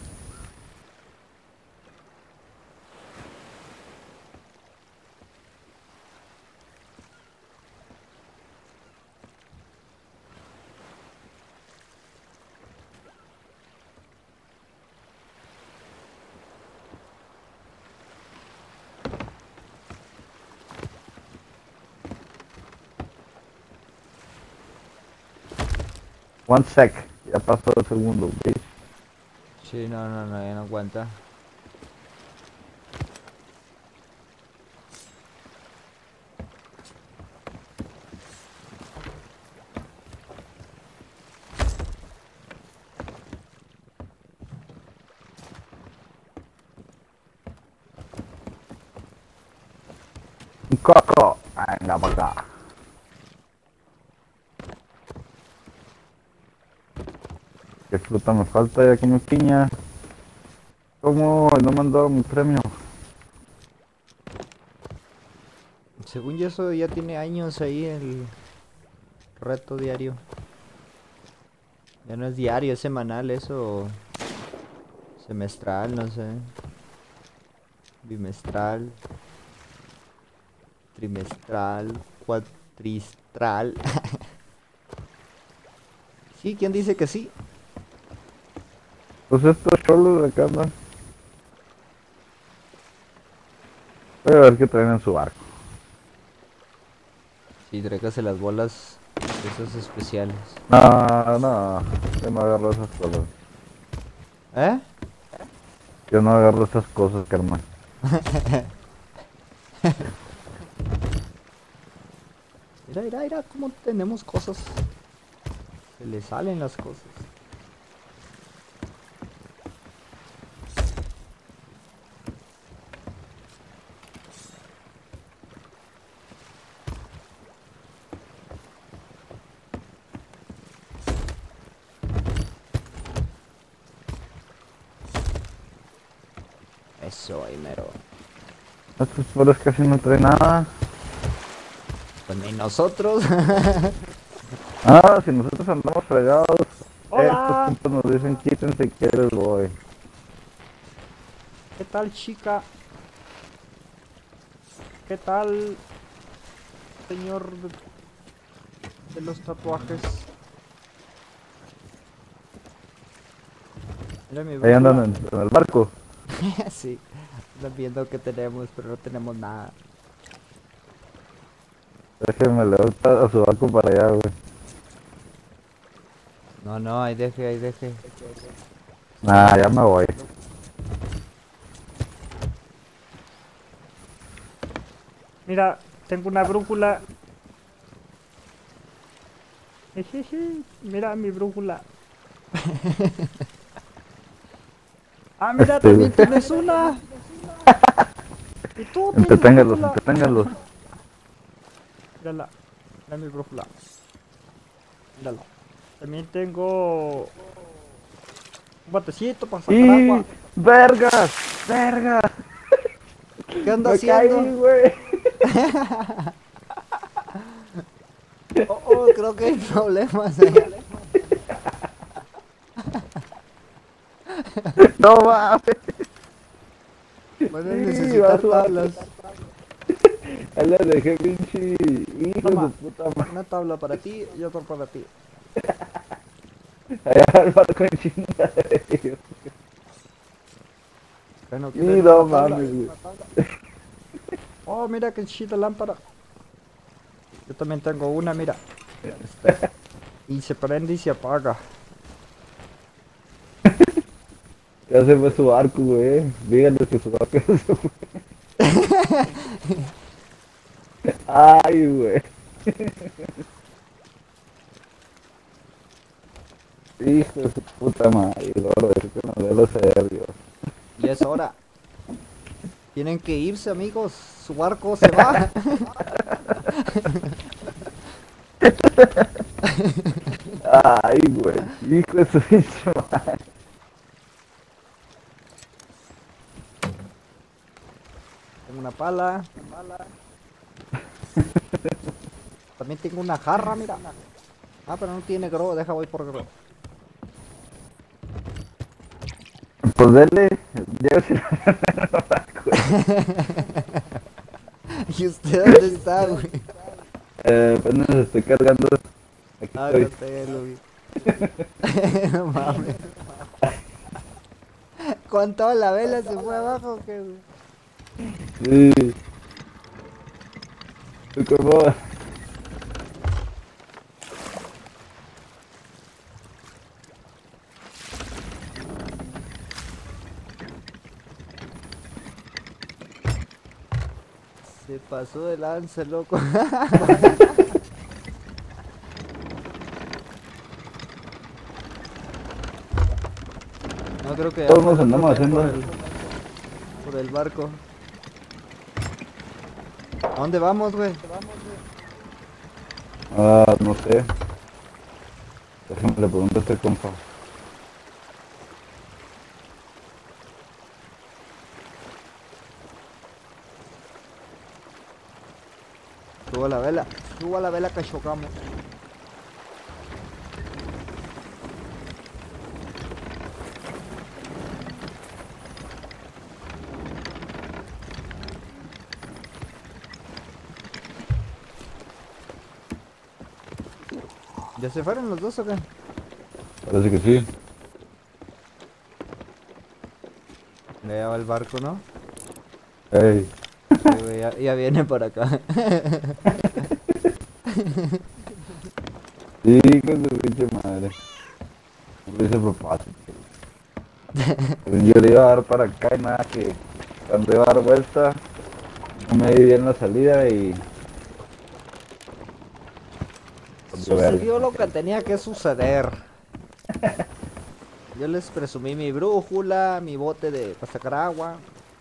One sec, ya pasó el segundo, ¿veis? Sí, no, ya no aguanta. Un coco. Venga para acá. ¿Qué fruta me falta? Ya como piña. ¿Cómo no me han dado mi premio? Según yo eso ya tiene años ahí el reto diario. Ya no es diario, es semanal eso. Semestral, no sé. Bimestral. Trimestral. Cuatristral. Sí, ¿quién dice que sí? Pues estos cholos de acá andan. Voy a ver qué traen en su barco. Sí, tráigase las bolas esas especiales. No, no. Yo no agarro esas cosas. ¿Eh? Yo no agarro esas cosas, carnal. Mira cómo tenemos cosas. Se le salen las cosas. Eso, ahí mero. Estos flores casi no traen nada. Pues ni nosotros. Ah, si nosotros andamos fregados. Hola. Estos tipos nos dicen quítense que les voy. ¿Qué tal, chica? ¿Qué tal, señor de los tatuajes? Mira mi Ahí andan brújula. en el barco. Sí, andan viendo qué tenemos, pero no tenemos nada. Déjenme levantar a su barco para allá, güey. No, ahí deje, ahí deje. Nah, ya me voy. Mira, tengo una brújula. Jejeje, mira mi brújula. Ah, mira, también tienes una. Y tú tienes Entreténgalos, brújula. entreténgalos. Mírala. Mira mi brújula. Mírala. También tengo un batecito para sacar agua. ¡Y! ¡Vergas! ¡Vergas! ¿Qué anda Me haciendo? caí, güey. Oh, creo que hay problemas allá. No mames. Van a Sí, necesitar vas, vas. tablas. Ahí le dejé pinche hijo de Toma. su puta madre. Una tabla para ti y otra para ti. Allá al barco en chinga de ellos. Bueno, Y ¿quieres no una tabla? mames, güey. Oh, mira qué chida lámpara. Yo también tengo una, mira. Y se prende y se apaga. Ya se fue su barco, güey. Díganle que su barco ya se fue. Ay, güey. Hijo de su puta madre, gordo. Es que no veo los serbios. Y es hora. Tienen que irse, amigos. Su barco se va. Ay, güey. Hijo de su pinche madre. Tengo una pala. También tengo una jarra, mira. Ah, pero no tiene gro. Deja, voy por gro. Pues dele. Llévese. ¿Y usted dónde está, güey? Apenas estoy cargando. Aquí Ah, estoy. no te lo vi. No mames. Con toda la vela se fue abajo, ¿o qué, güey? Sí. ¿Tú cómo? Se pasó de lanza, loco. No creo que Todos nos no andamos creo que haciendo. por el barco. ¿A dónde vamos, güey? Ah, no sé. Déjame le pregunto a este compa. Suba la vela que chocamos. ¿Ya se fueron los dos o qué? Parece que sí. Ya va el barco, ¿no? Ey. Sí, güey, ya viene para acá. Sí, con su pinche madre. No lo hice a propósito. Yo le iba a dar para acá y nada que cuando iba a dar vuelta no me di bien la salida y... Sucedió lo que tenía que suceder. Yo les presumí mi brújula, mi bote de para sacar agua.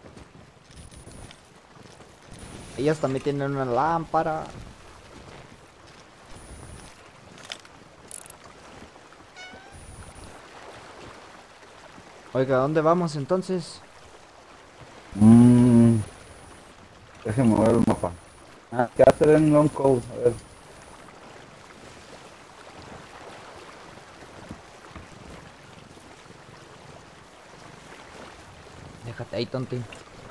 Ellas también tienen una lámpara. Oiga, ¿a dónde vamos entonces? Déjame ver el mapa. Ah, ¿qué hacer en Long Cove? A ver. Déjate ahí, tonti.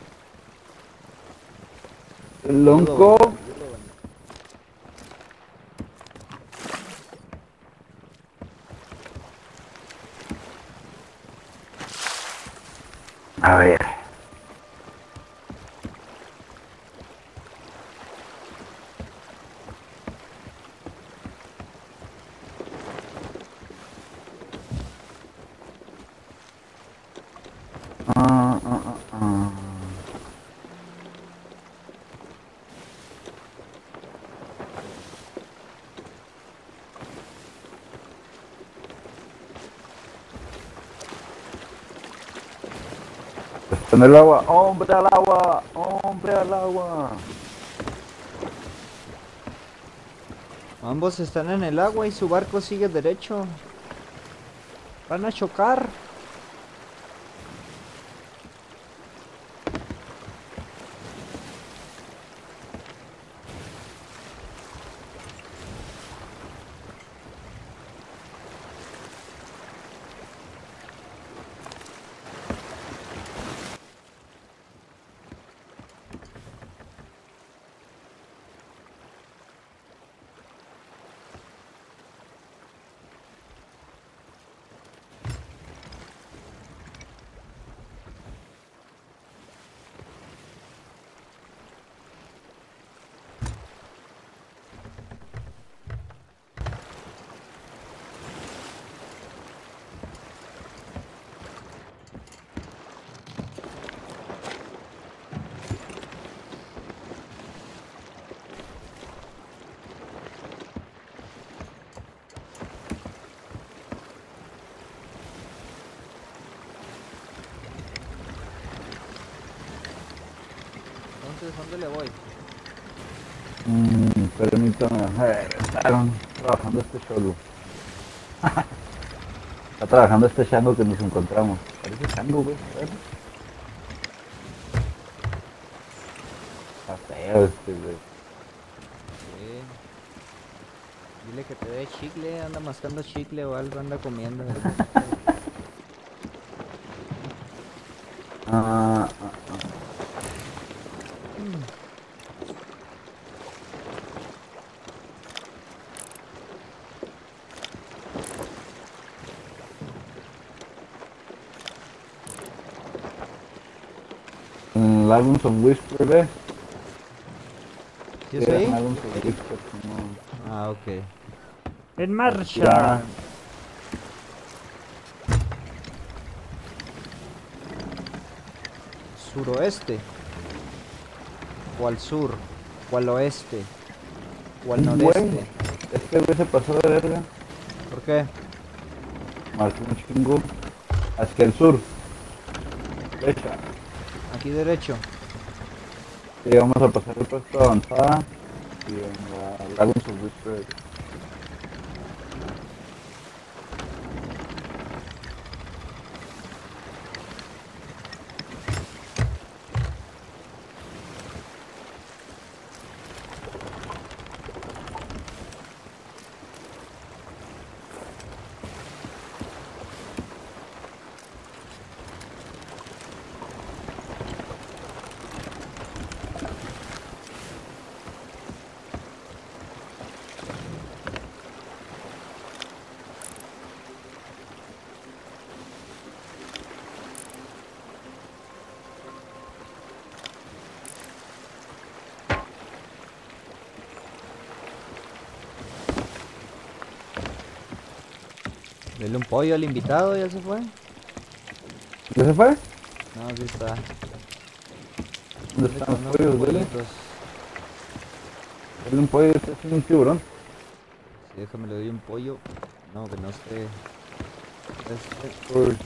El Long Cove. A ver. Ah, ah, ah, ah. Está en el agua. ¡Hombre al agua! ¡Hombre al agua! Ambos están en el agua y su barco sigue derecho. Van a chocar. Entonces, ¿dónde le voy? Permítame. Estaban trabajando este cholo. Está trabajando este chango que nos encontramos. Parece chango, güey. A ver. Está feo este, güey. Sí. Dile que te dé chicle, anda mascando chicle o algo, anda comiendo. Ah, Albums of Whisper, ¿ves? ¿Sí es ahí? Albums of Whisper, no. Ah, ok. ¡En marcha! Ya. ¿Suroeste? ¿O al sur? ¿O al oeste? ¿O al noreste? Güey, este güey se pasó de verga. ¿Por qué? Marcó un chingo. Hacia el sur. Derecha. Aquí derecho. Sí, vamos a pasar el puesto avanzada. Y en la Albums of Whisper. Dele un pollo al invitado, ¿ya se fue? ¿Ya se fue? No, aquí está. ¿Dónde están Unos los pollos? Dele. pollitos. Dele un pollo, este es un tiburón. Sí, déjame le doy un pollo. No, que no esté. Uy.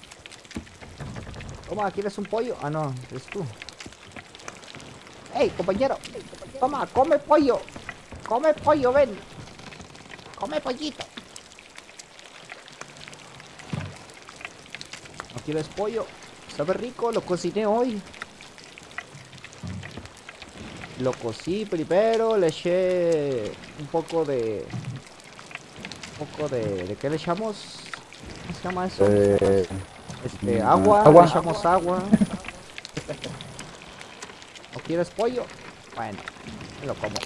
Toma, ¿quieres un pollo? Ah, no, es tú. ¡Ey, compañero! Toma, come pollo. Come pollo, ven. Come pollito. ¿No quieres pollo? Sabe rico, lo cociné hoy. Lo cocí primero, le eché un poco de... ¿De qué le echamos? ¿Cómo se llama eso? Agua, agua. le echamos agua. ¿No quieres pollo? Bueno, me lo como.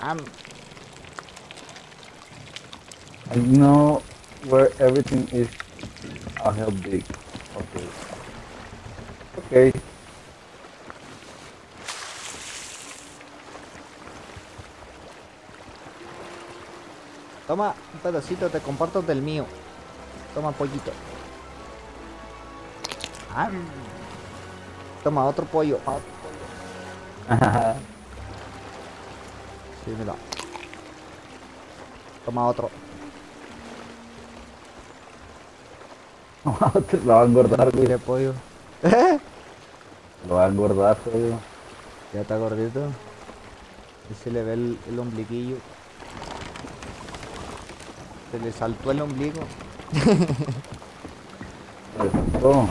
I know where everything is a hell big. Okay. Okay. Toma un pedacito, te comparto del mío. Toma pollito. Toma otro pollo. Sí, mira. Toma otro. Te la va a engordar, güey. Mire pollo. Lo va a engordar, digo. Ya está gordito. Y se le ve el ombliguillo. Se le saltó el ombligo. Le faltó.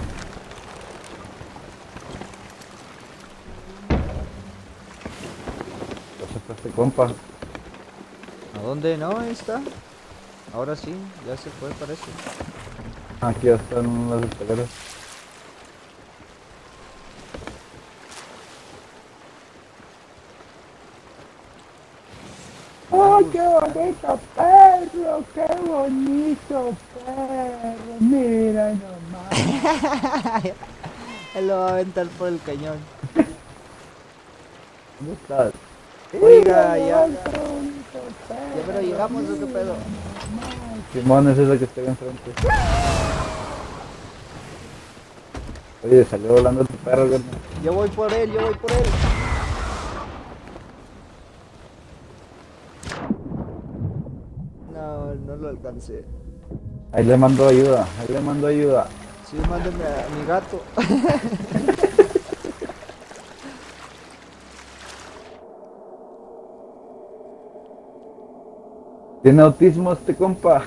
Ya se fue este compa. ¿A dónde? No, ahí está. Ahora sí, ya se fue, parece. Aquí ya están las escaleras. ¡Oh, qué bonito perro! ¡Qué bonito perro! Mira nomás. Él lo va a aventar por el cañón. ¿Dónde estás? Oiga, ya. Mira, qué bonito perro. Ya, pero llegamos, ¿o qué pedo? Simón es ese que está ahí enfrente. Oye, salió volando tu perro, güey. Yo voy por él, yo voy por él. No, no lo alcancé. Ahí le mando ayuda, ahí le mando ayuda. Sí, mándeme a mi gato. Tiene autismo este compa.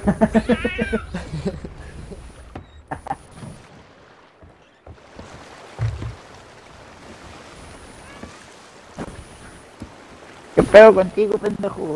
¿Qué pedo contigo, pendejo,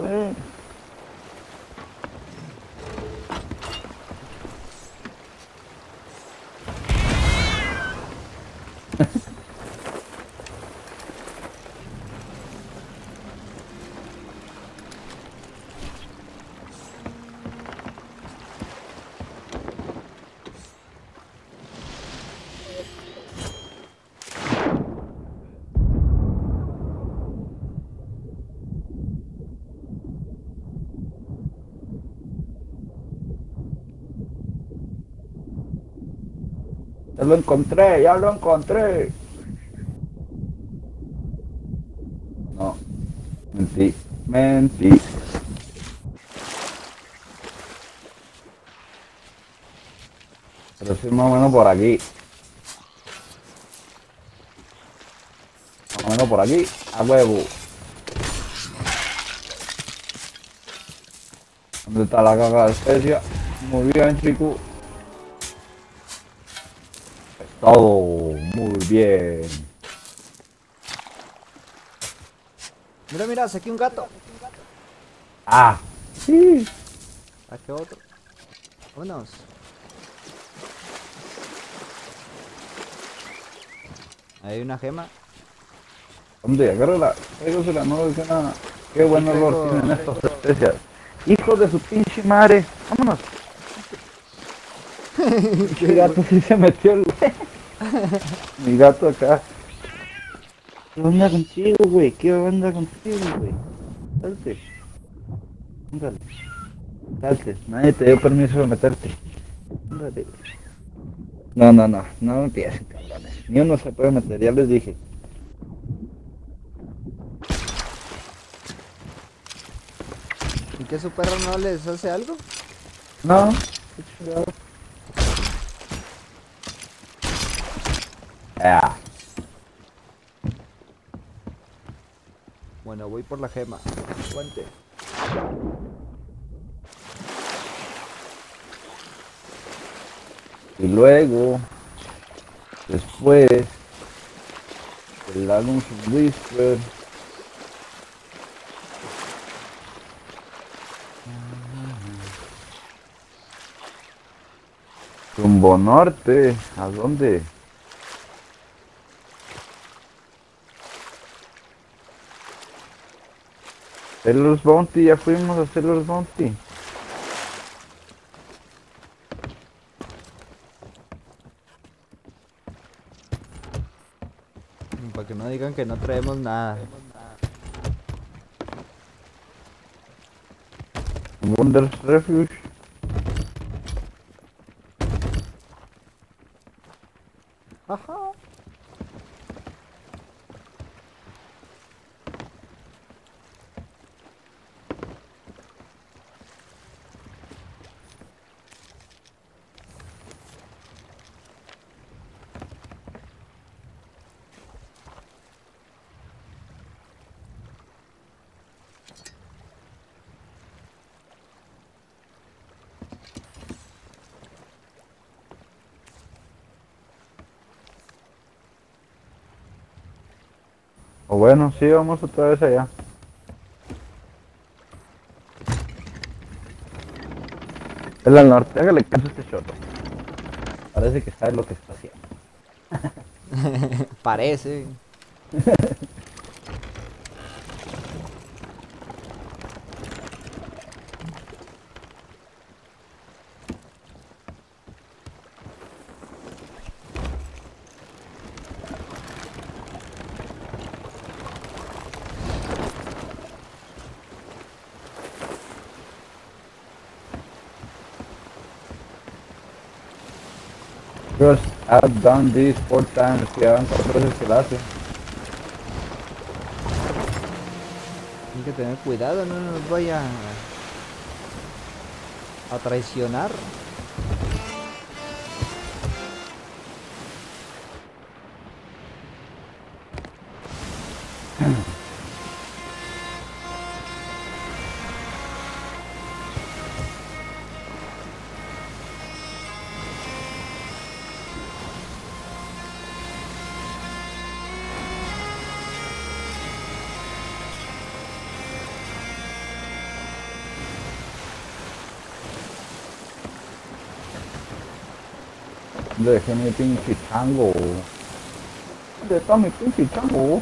Ya lo encontré, ya lo encontré. No, mentí, mentí. Pero sí más o menos por aquí. Más o menos por aquí, a huevo. ¿Dónde está la caga de especia? Muy bien, chico. Todo muy bien. Mira, mira, saqué un gato. Ah, sí. Saqué otro. Vámonos. Hay una gema. ¿Dónde? Agárrala. Tráigasela, no dice nada. Qué buen Sí, olor traigo- tienen estas especias. Hijo de su pinche madre. Vámonos. Mi gato sí se metió el... Mi gato acá. ¿Qué onda contigo, güey? ¿Qué onda contigo, güey? Salte. Ándale. Salte. Nadie te dio permiso de meterte. Ándale. No, no, no. No empiecen, cabrones. Ni uno se puede meter, ya les dije. ¿Y que su perro no les hace algo? No. Qué chingado. Ah. Bueno, voy por la gema. Aguante. Y luego, después, el álbum Whisper. Rumbo norte, ¿a dónde? Sailor's Bounty, ya fuimos a Sailor's Bounty. Para que no digan que no traemos nada. Wonder's Refuge. Ajá. O bueno, sí, vamos otra vez allá. Es al norte, hágale caso a este chorro. Parece que sabe lo que está haciendo. Parece. Just, I've done this 4 times. Ya van 4 veces que la hace. Hay que tener cuidado, no nos vaya a traicionar. Dejé mi pinche chango. ¿Dónde está mi pinche chango?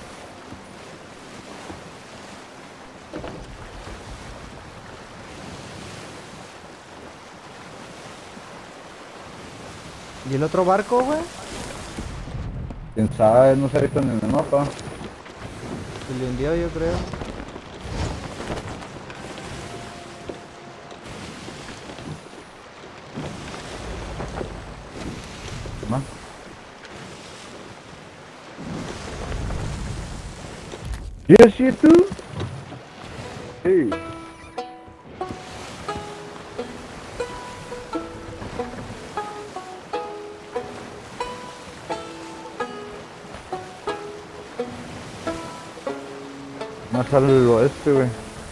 ¿Y el otro barco, güey? Quién sabe, no se ha visto en el mapa. Se lo hundió, yo creo. ¿No? Yes, you too. Sí. Más al oeste, güey.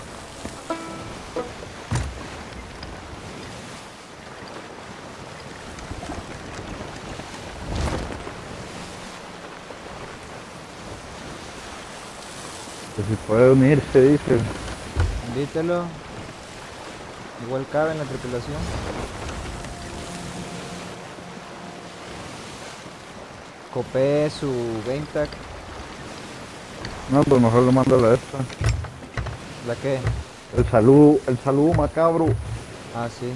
Que si puede unirse, dice. Invítelo. Igual cabe en la tripulación. Copé su game tag. No, pues mejor lo mando a la esta. ¿La qué? El saludo macabro. Ah, sí.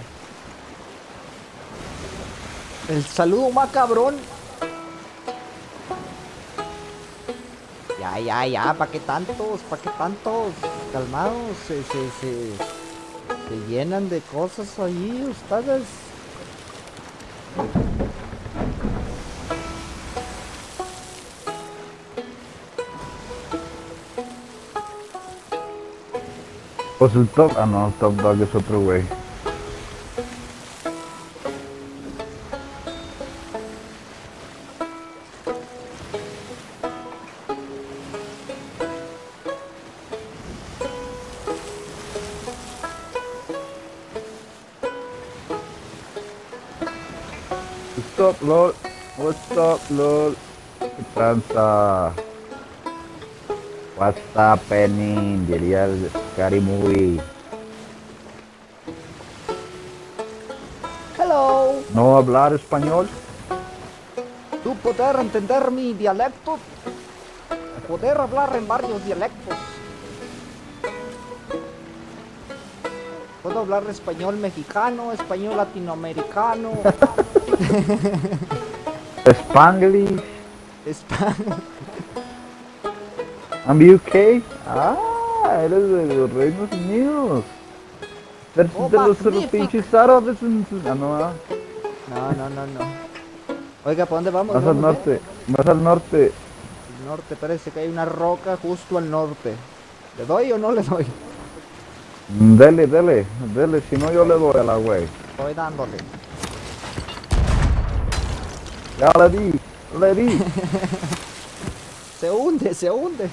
El saludo más cabrón. Ya, ¿para qué tantos? ¿Para qué tantos? Calmados, se llenan de cosas ahí ustedes. Pues el top. Ah, no, el top dog es otro güey. What's up, lol? What's up, lol? ¿Qué tranza? What's happening? Diría el Scary Movie. Hello. ¿No hablar español? ¿Tú poder entender mi dialecto? Poder hablar en varios dialectos. Puedo hablar español mexicano, español latinoamericano, Spanglish. I'm UK. Ah, eres de los Reinos Unidos. Eres Oh, de los magnífico. pinches árabes. Ah, no, ah. No. Oiga, ¿para dónde vamos? Más al ¿Vamos, norte. Más al norte. El norte, parece que hay una roca justo al norte. ¿Le doy o no le doy? Dele. Si no, yo le doy a la güey. Estoy dándole. Ya le di. Se hunde.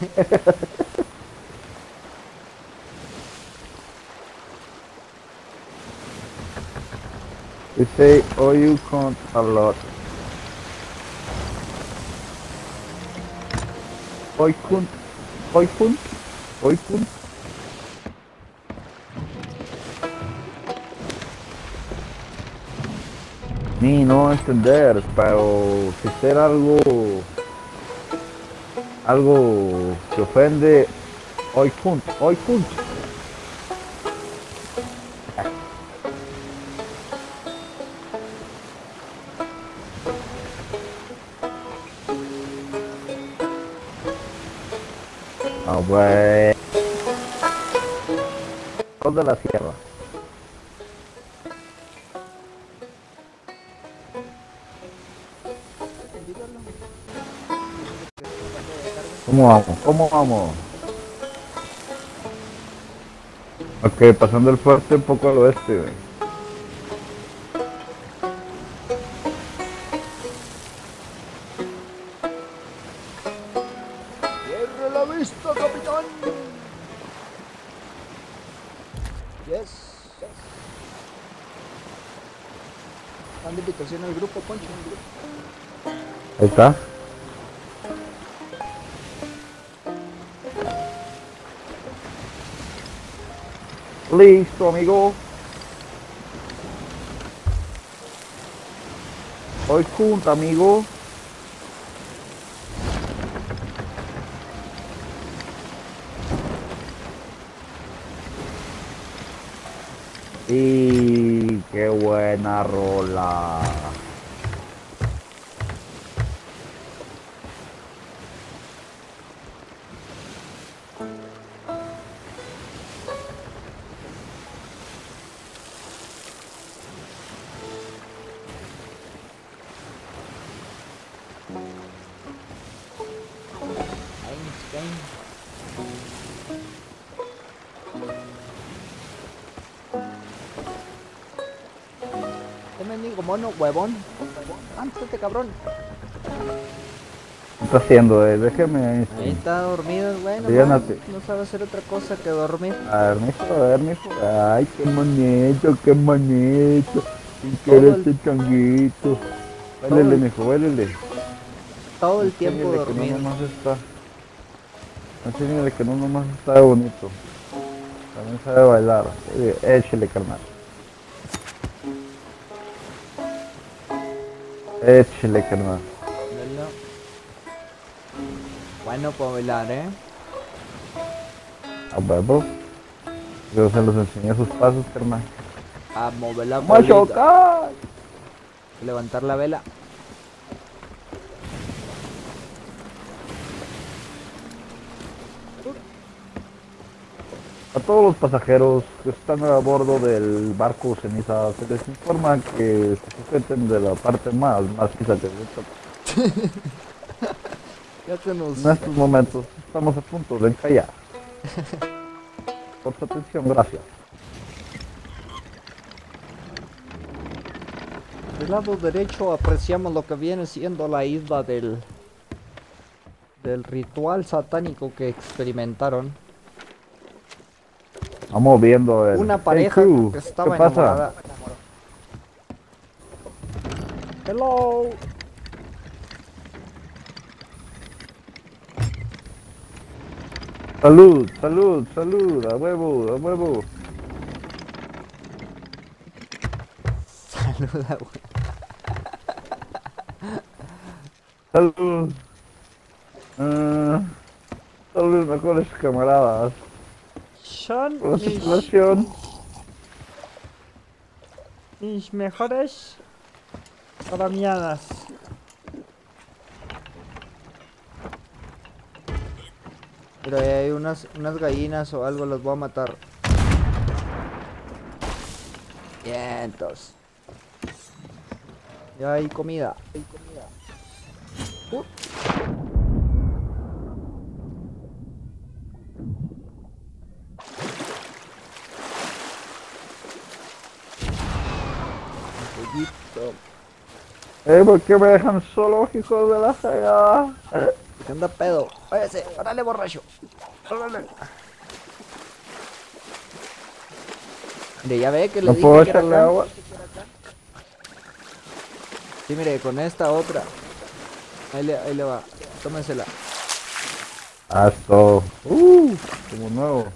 They say, oh, you count a lot. Hoy kun. Hoy kun. Hoy kun. Ni no entender, pero si ser algo que ofende, hoy kun, hoy kun. Ah, bueno. Toda la sierra. ¿Cómo vamos? ¿Cómo vamos? Ok, pasando el fuerte un poco al oeste, güey. ¡Cierre la vista, capitán! Yes. ¿Dónde invitación al grupo, Poncho? Ahí está. Listo, amigo. Hoy junta, amigo. Y qué buena rola. ¿Qué mendigo mono, huevón? ¡Lánzate, cabrón! ¿Qué está haciendo? Déjeme. Ahí está dormido, güey. Sí, ándate. No sabe hacer otra cosa que dormir. A ver, mijo. Ay, qué manito, qué manito. Sin Todo querer el- este changuito. todo Huélele, el- mijo, huélele. Todo el tiempo Enséñale que no dormido. nomás está. Enséñale que no nomás está bonito. También sabe bailar. Échele, carnal. Échele, carnal. Míralo. Bueno para bailar, A huevo. Yo se los enseñé sus pasos, carnal. A mover la ¡Vamos a colita. chocar! Levantar la vela. A todos los pasajeros que están a bordo del barco Ceniza se les informa que se sujeten de la parte más maciza que Ya se nos... en estos momentos estamos a punto de encallar. Por su atención, gracias. Del lado derecho apreciamos lo que viene siendo la isla del ritual satánico que experimentaron. Vamos viendo el... Una Hey, pareja crew, que estaba ¿qué pasa? enamorada. Hello. Salud, salud, salud, a huevo, a huevo. Saluda, güey. Salud. Son los mejores camaradas. Son Por la situación. mis mejores colombianas. Pero ahí hay unas gallinas o algo, las voy a matar. Vientos. Ya hay comida. Uh. Pollito. ¿Por qué me dejan solo, hijos de la fregada? ¿Qué anda pedo? Váyase, órale borracho. Órale. Mire, ya ve que le ¿No dije puedo que era echarle acá. agua? Sí, mire, con esta otra. Ahí le va. Tómensela. Ah, es todo. Como nuevo.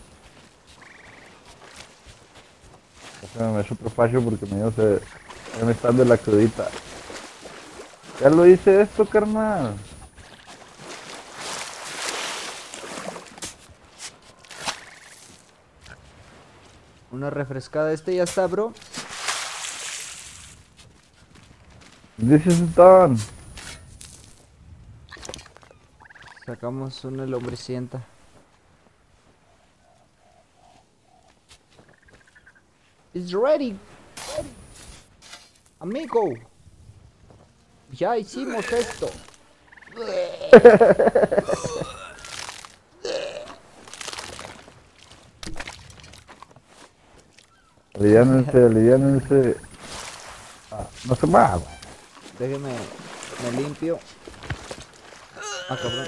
Déjame super facho porque ya me está de la crudita. Ya lo hice esto, carnal. Una refrescada. Este ya está, bro. This is done. Sacamos una lombricienta. It's ready. Amigo. Ya hicimos esto. Aliviánense. No se mueva. Déjeme, me limpio. Ah, cabrón.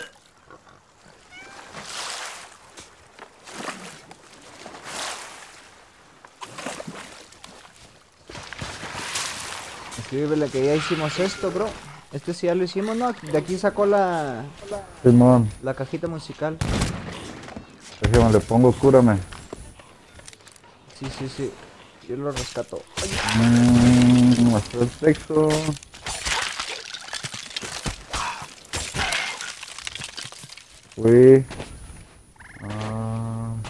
Escríbele que ya hicimos esto, bro. Este sí ya lo hicimos, ¿no? De aquí sacó Simón, la cajita musical. déjame, le pongo cúrame. Sí, sí, sí. Yo lo rescato. Hasta el sexo. Uy. Ah.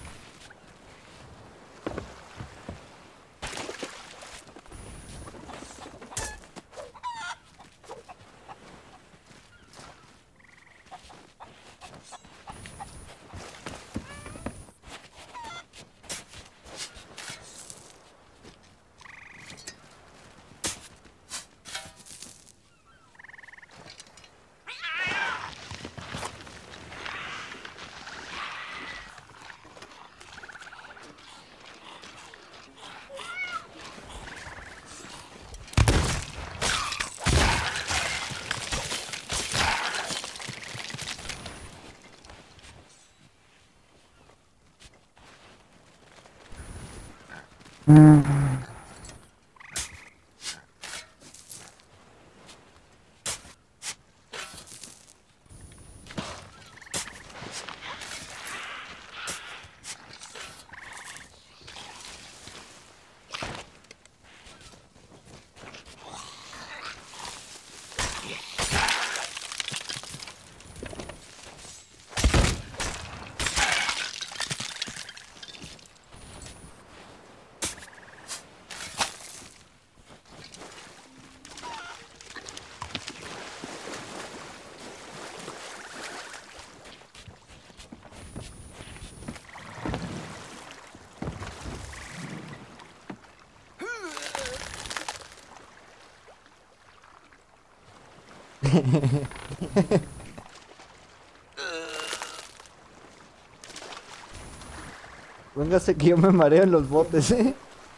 Véngase que yo me mareo en los botes, ¿eh?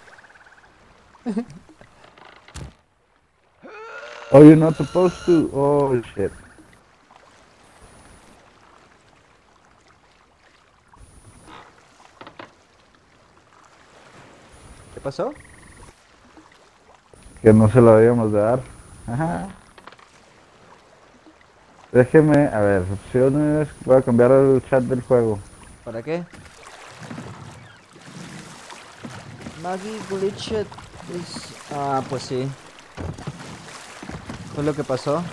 Oh, you're not supposed to. Oh, shit. ¿Qué pasó? Que no se lo debíamos de dar. Ajá. Déjeme, a ver, opciones. Voy a cambiar el chat del juego. ¿Para qué? Maggie glitched is... Ah, pues sí. Fue lo que pasó.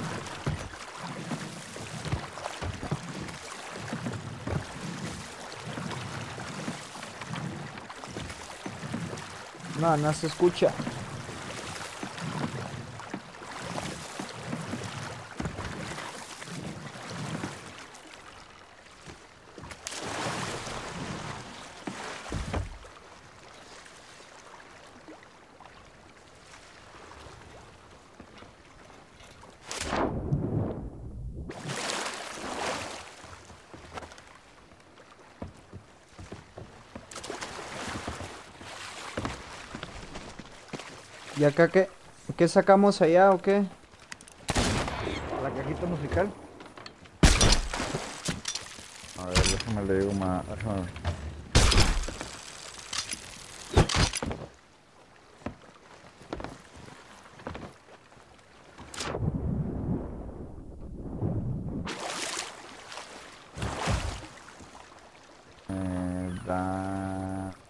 No, no se escucha. ¿Y acá qué? ¿Qué sacamos allá o qué? La cajita musical. A ver, déjame le digo más. capitán.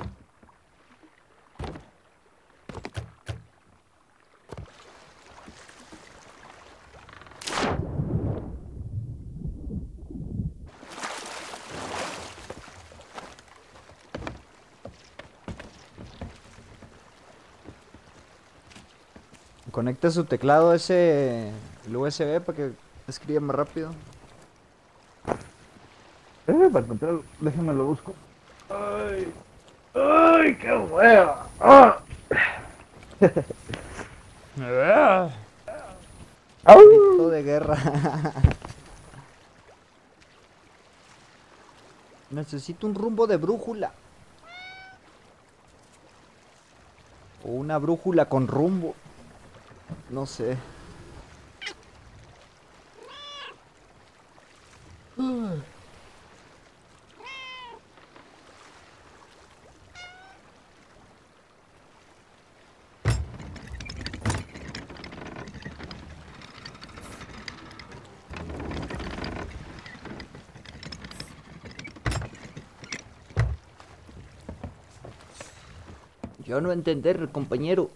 Conecte su teclado ese, el USB para que escriba más rápido. Para encontrarlo, déjame lo busco. Ay, ay, qué hueva. Ah. Grito de guerra. Necesito un rumbo de brújula. O una brújula con rumbo. No sé. Yo no entender, compañero.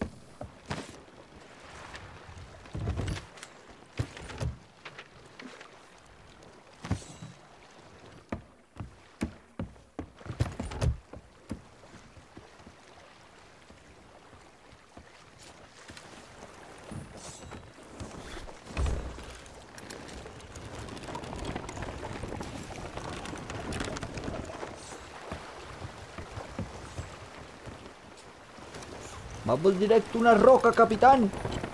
Vamos directo a una roca, capitán.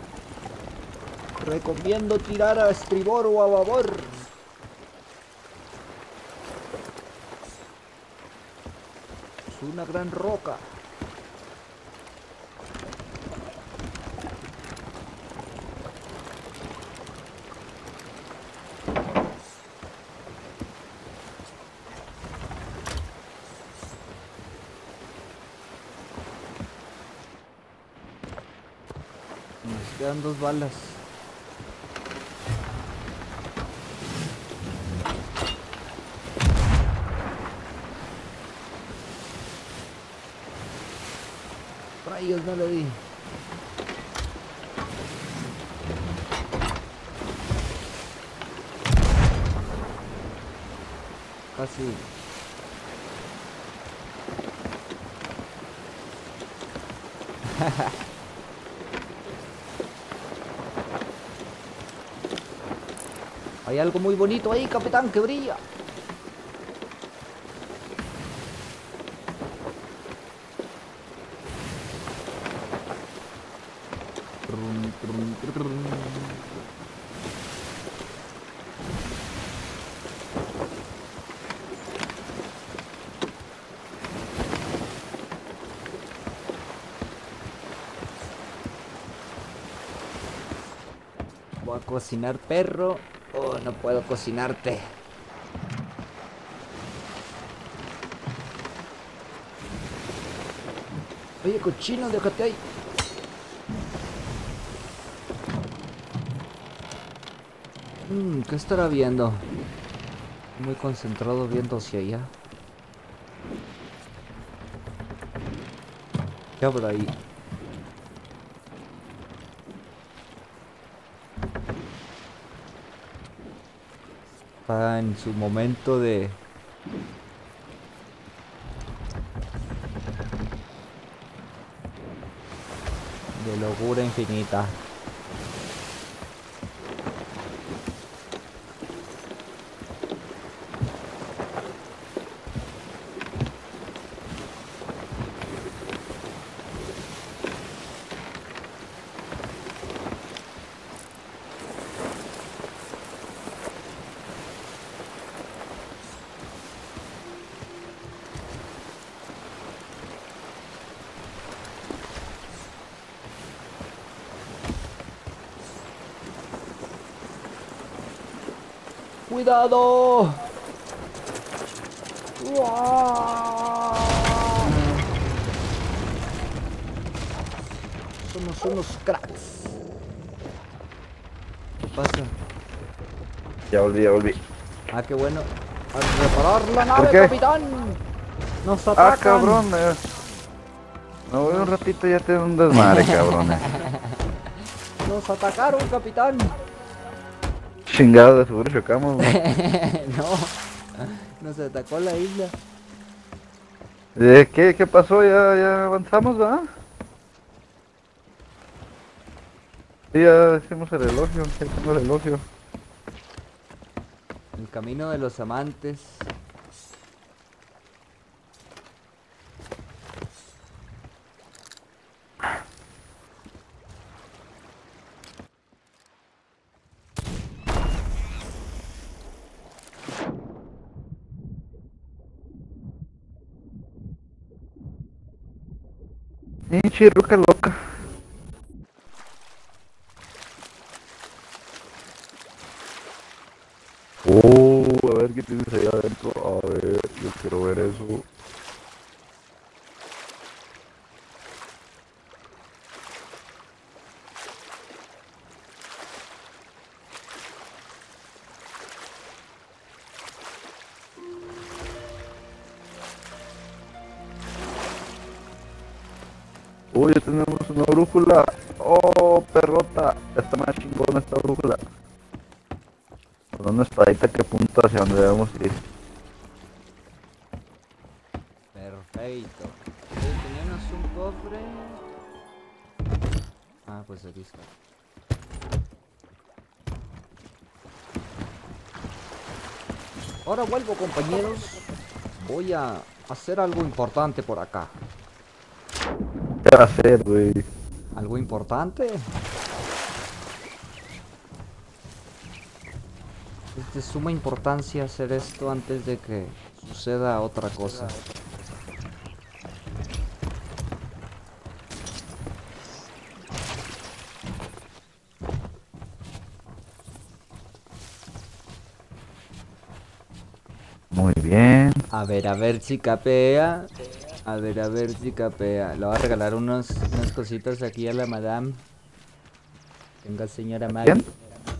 Recomiendo tirar a estribor o a babor. Es una gran roca. Nos quedan 2 balas. Rayos, no le di. Casi. Hay algo muy bonito ahí, capitán, que brilla. Voy a cocinar perro. Oh, no puedo cocinarte. Oye, cochino, déjate ahí. ¿Qué estará viendo? Muy concentrado viendo hacia allá. ¿Qué habrá ahí? Está en su momento de locura infinita. ¡Cuidado! ¡Uah! Somos unos cracks. ¿Qué pasa? Ya volví, ya volví. Ah, qué bueno. ¡A reparar la ¿Por nave, qué? capitán! Nos Ah, atacan. cabrón. Me voy un ratito y ya tengo un desmadre, cabrones. Nos atacaron, capitán. Chingado, de seguro chocamos, güey. No. Nos atacó la isla. ¿Qué pasó? Ya avanzamos, ¿verdad? Sí, ya hicimos el elogio, ya hicimos el elogio. El camino de los amantes. Chirruca loca. A ver qué tienes ahí adentro. A ver, yo quiero ver eso. Uy, ya tenemos una brújula. Oh, perrota. Está más chingona esta brújula. Con una espadita que apunta hacia donde debemos ir. Perfecto. Teníamos un cofre. Ah, pues aquí está. Ahora vuelvo, compañeros. Voy a hacer algo importante por acá. ¿Qué va a hacer, güey? ¿Algo importante? Es de suma importancia hacer esto antes de que suceda otra cosa. Muy bien. A ver si capea. A ver si capea. Le voy a regalar unas cositas aquí a la madame. Venga, señora Maggie. ¿Quién?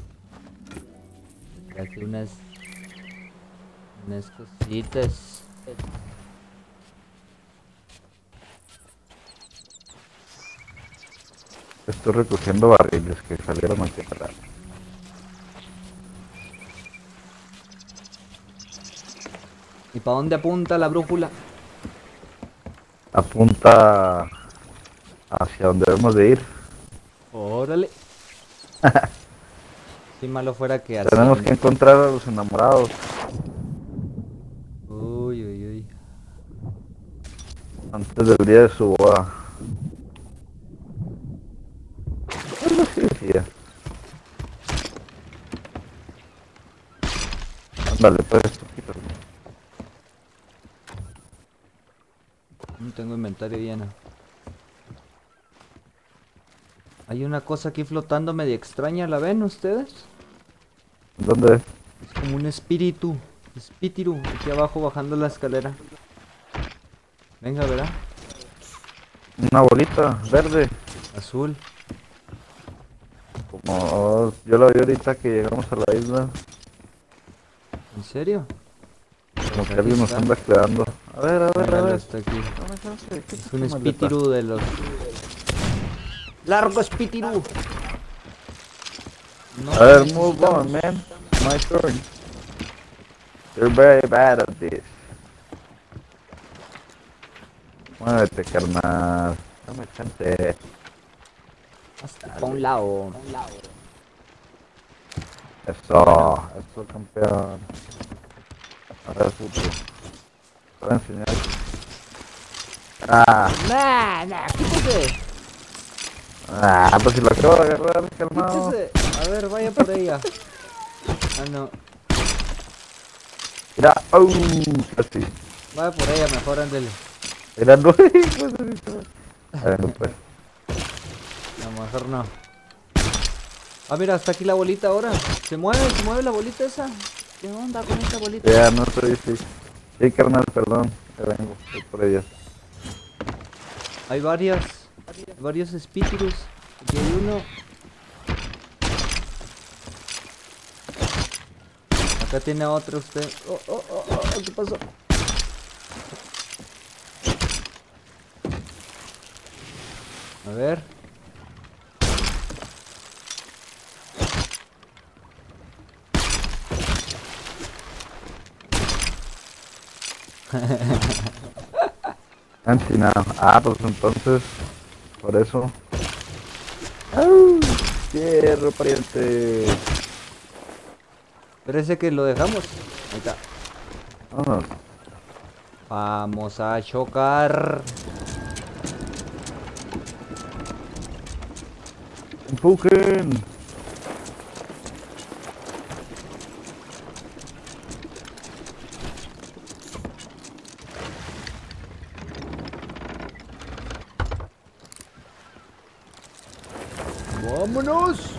Aquí unas cositas. Estoy recogiendo barriles que salieron aquí atrás. ¿Y para dónde apunta la brújula? Apunta hacia donde debemos de ir. Órale. Si malo fuera que así. Tenemos que encontrar a los enamorados Uy. antes del día de su boda. Algo así decía. Ándale, pues, quítalo. No tengo inventario lleno. Hay una cosa aquí flotando medio extraña, ¿la ven ustedes? ¿Dónde? Es como un espíritu. Espíritu, aquí abajo bajando la escalera. Venga, ¿verdad? Una bolita verde. Azul. Como yo la vi ahorita que llegamos a la isla. ¿En serio? Como que Aquí alguien nos está. anda quedando. A ver. Míralo, está aquí. Es un espíritu de los... ¡Largo espíritu! No, A ver, necesitamos- move on, man. My turn. You're very bad at this. Muévete, carnal. Dame chance. Hasta pa' un lado. Eso, campeón. A ver, puto. Te voy a enseñar. Quítese. Pues si lo acabo de agarrar, calmado. Quítese. A ver, vaya por ella. Ah, no. Mira, así. Vaya por ella, mejor ándele. Mira, no, a ver, pues. A lo mejor no. Ah, mira, está aquí la bolita ahora. Se mueve la bolita esa. ¿Qué onda con esta bolita? Ya, no soy sí. Sí, carnal, perdón. Ya vengo, voy por ella. Hay varios espíritus. Aquí hay uno. Acá tiene otro usted. ¿Qué pasó? A ver. Antinado. Ah, pues entonces, por eso. ¡Au! Cierro, pariente. Parece que lo dejamos. Ahí está. Vámonos. Vamos a chocar. Empujen. ¡Vámonos!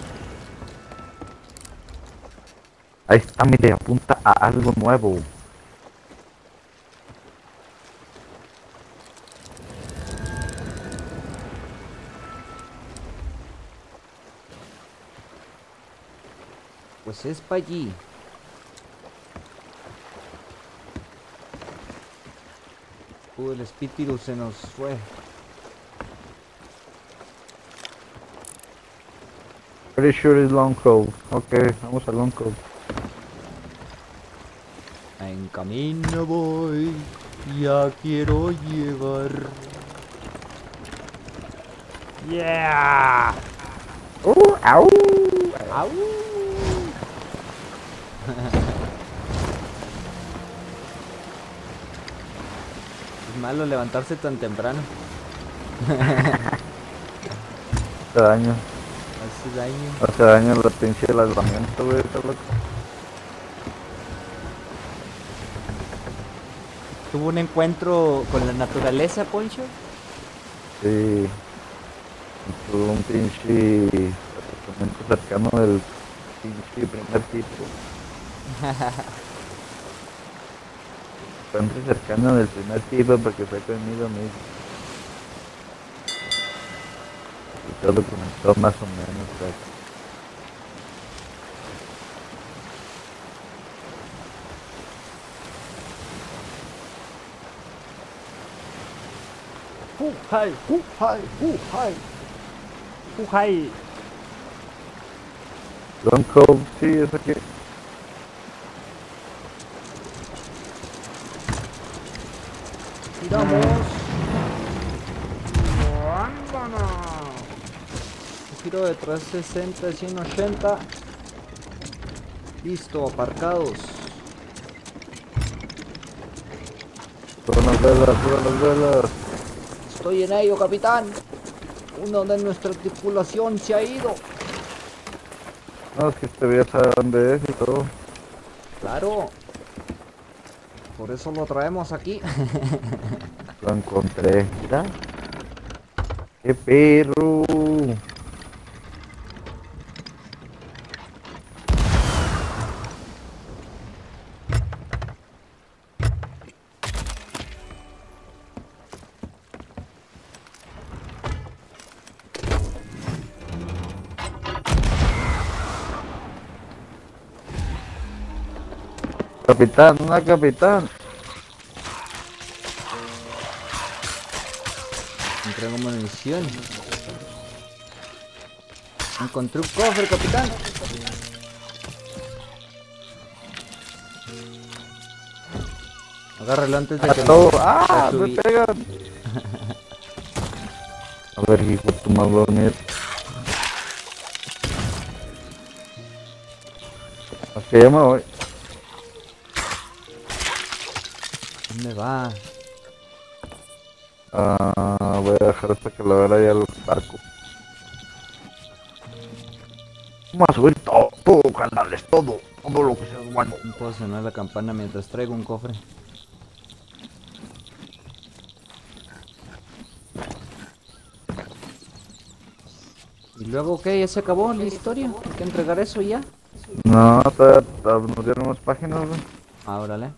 Ahí está, mire, apunta a algo nuevo. Pues es para allí. El espíritu se nos fue. Pretty sure it's Long Cove. Ok, vamos a Long Cove. En camino voy. Ya quiero llegar. Yeah. ¡Au! ¡Au! Es malo levantarse tan temprano. Hace daño. Hace daño. Hace daño la pinche del aislamiento, güey. Está loco. ¿Tuvo un encuentro con la naturaleza, Poncho? Sí. Tuvo un pinche apartamento cercano del pinche primer tipo. Bastante cercano del primer tipo porque fue conmigo mismo. Y todo comenzó más o menos. ¡Jujai! ¡Jujai! ¡Jujai! ¡Pujay! Long Cove, sí, es aquí. ¡Tiramos! ¡Vámonos! Un giro de 360, 180. Listo, aparcados. Todas las velas, todas las velas. Estoy en ello, capitán. Uno de nuestra tripulación se ha ido. No, es que este día sabe dónde es y todo. Claro. Por eso lo traemos aquí. Lo encontré. Mira. ¡Qué perro! Capitán, una capitán. Entrego munición. Encontré un cofre, capitán. Agárralo antes de que Todo. me ¡Ah! subí. ¡Me pegan! A ver, hijo, tú me vas a dormir. Ok, ya me voy. ¿Dónde va? Voy a dejar hasta que la vela ya al barco. Vamos a subir todo, canales, todo lo que sea bueno. No puedo sonar la campana mientras traigo un cofre. ¿Y luego qué? ¿Ya se acabó la historia? ¿Hay que entregar eso ya? No, nos dieron unas páginas, güey. Ah, órale.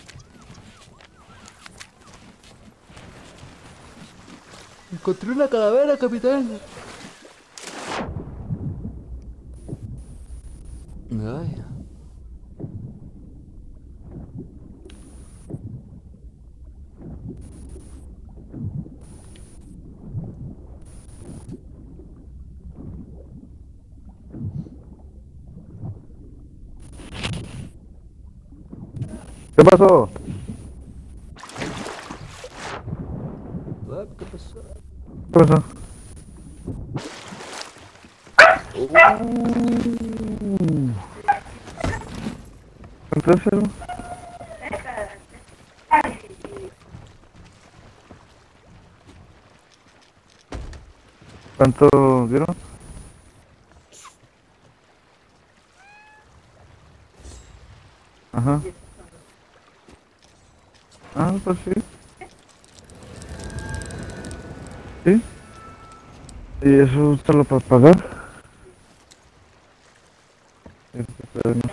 Encontré una calavera, capitán. Ay. ¿Qué pasó? ¿Qué pasó? ¿Qué pasó? Entonces, ¿cuánto dieron? Ajá. Ah, pues sí. Sí. ¿Y eso está lo para pagar? Pero no.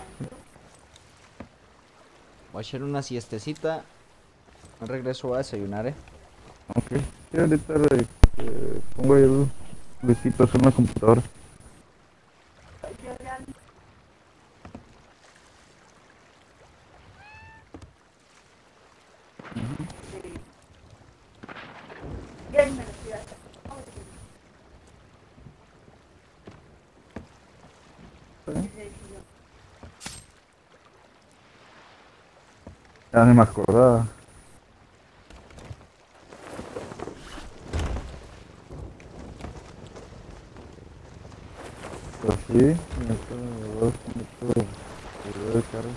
Voy a echar una siestecita. No regreso a desayunar, Ok. Sí, ahorita pongo ahí el Luisito en la computadora. Ya ni me acordaba. Pues sí, de carro.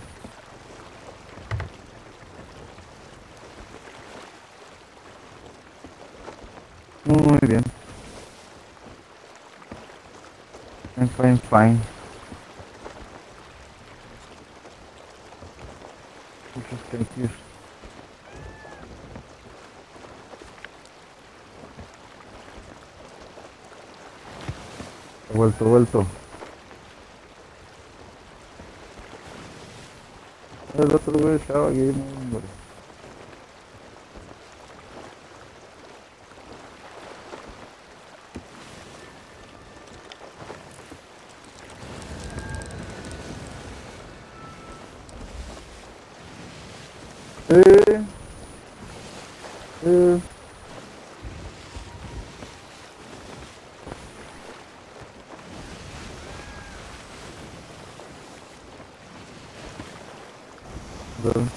Muy bien. Fine, fine. Muchas thank yous. He vuelto, he vuelto. El otro güey estaba aquí, no, hombre. Eh, eh. Bueno.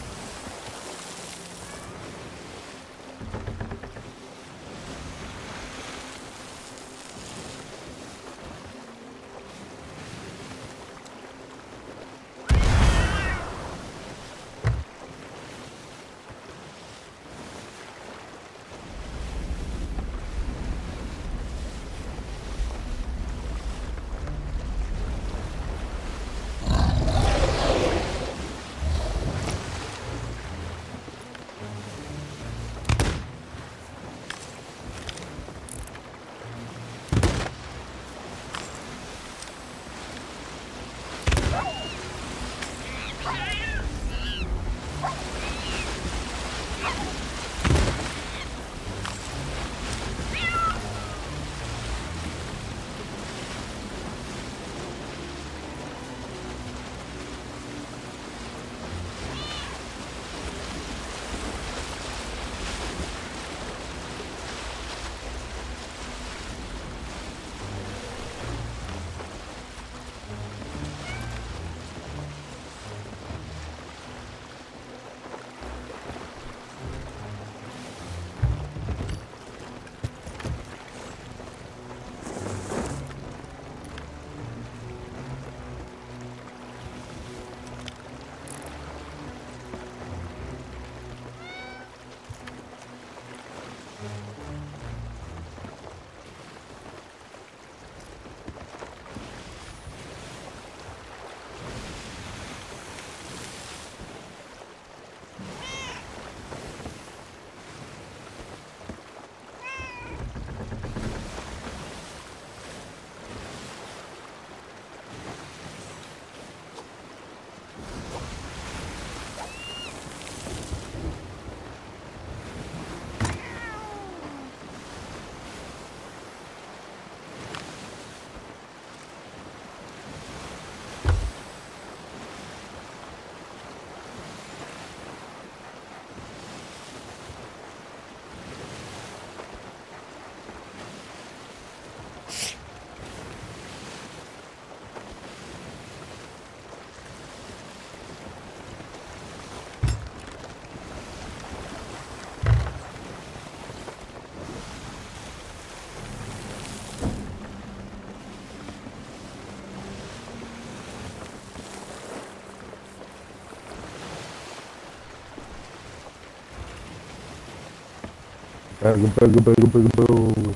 Pego, pego, pego, pego, pego.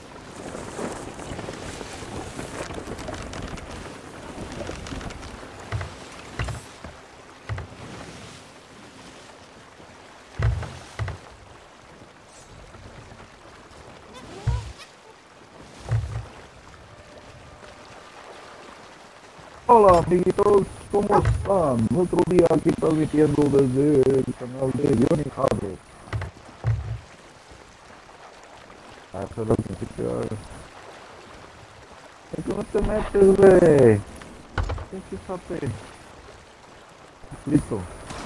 Hola amiguitos, ¿cómo están? Otro día aquí transmitiendo desde el canal de Johnny Harris. Eso es al principio. ¿En qué no te metes, güey? Fíjate. Listo.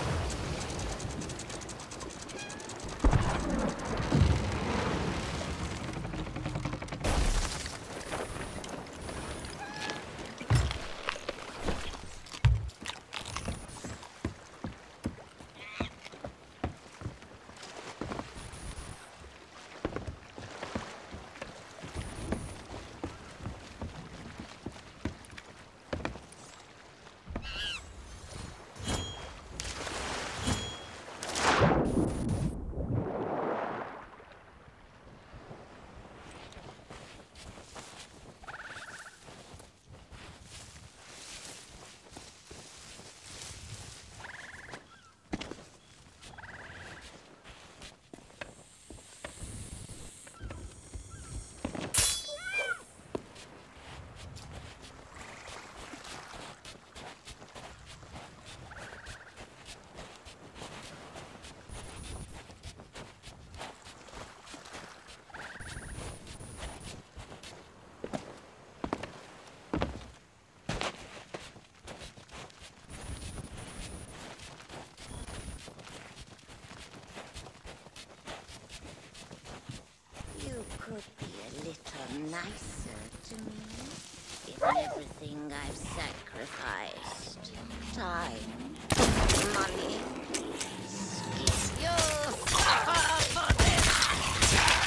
You could be a little nicer to me, given everything I've sacrificed. Time, money, skin. You suffer for this!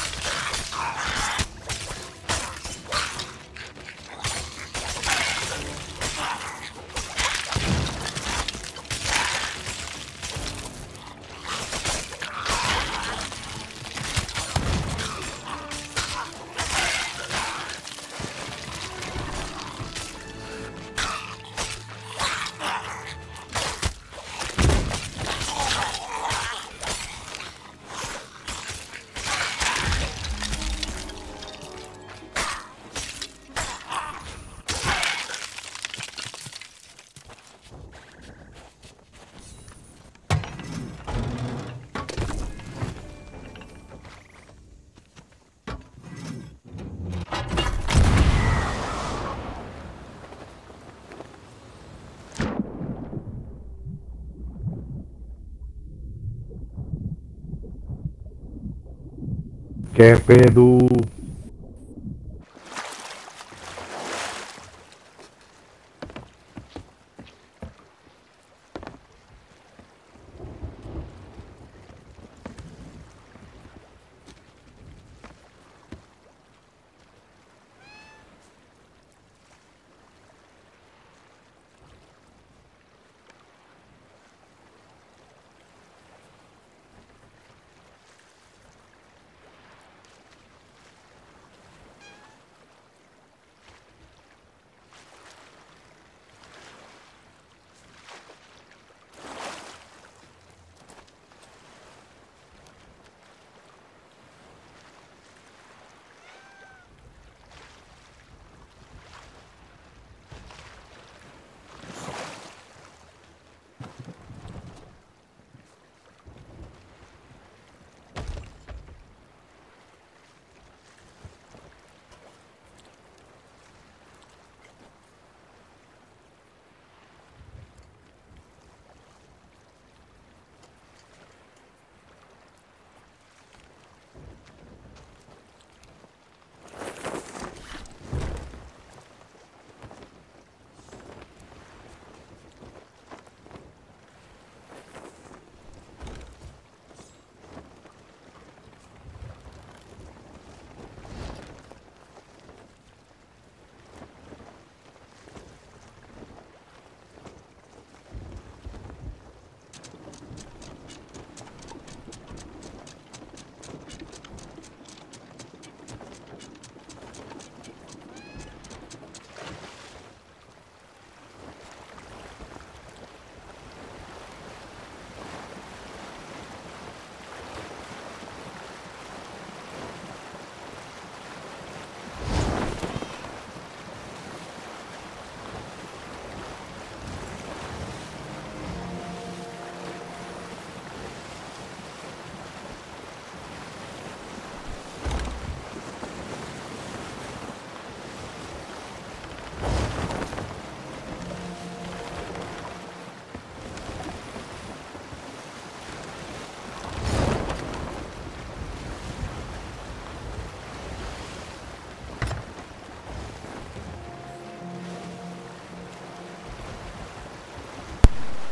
¿Qué pedo?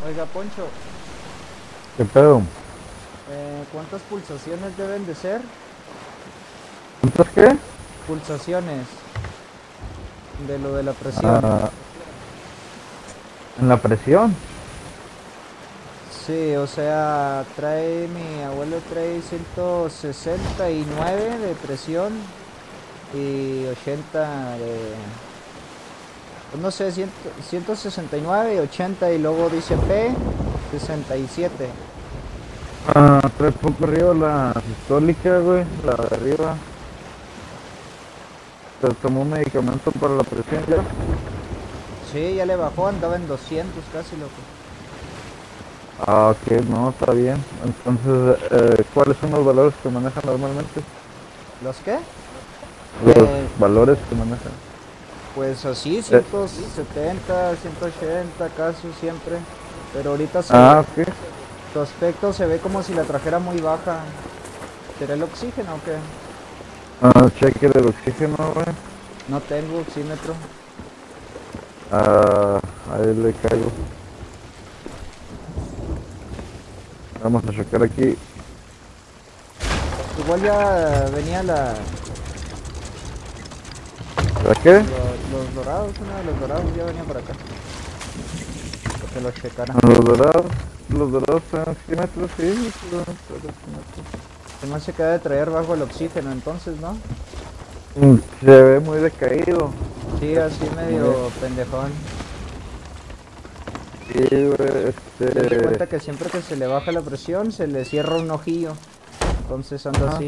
Oiga, Poncho, ¿Qué pedo? ¿cuántas pulsaciones deben de ser? ¿Cuántas qué? Pulsaciones de lo de la presión. Ah, en la presión. Sí, o sea, mi abuelo trae 169 de presión y 80 de, pues no sé, 169 y 80 y luego dice P 67. Trae poco arriba la sistólica, güey, la de arriba. ¿Te tomó un medicamento para la presión ya? Sí, ya le bajó, andaba en 200 casi, loco. Ah, ok, no, está bien. Entonces, ¿cuáles son los valores que manejan normalmente? ¿Los qué? Los Eh, valores que manejan. Pues así, 170, 180 casi siempre. Pero ahorita Ok. su aspecto se ve como si la trajera muy baja. ¿Será el oxígeno o qué? Cheque del oxígeno, güey. No tengo oxímetro. Ahí le caigo. Vamos a checar aquí. Igual ya venía ¿Para qué? los dorados, uno de los dorados ya venía por acá. Que lo checara. Los dorados están oxímetros, sí. Se me hace que debe traer bajo el oxígeno entonces, ¿no? Se ve muy decaído. Sí, así medio pendejón. Sí, güey, Se da cuenta que siempre que se le baja la presión se le cierra un ojillo. Entonces anda Ajá. así.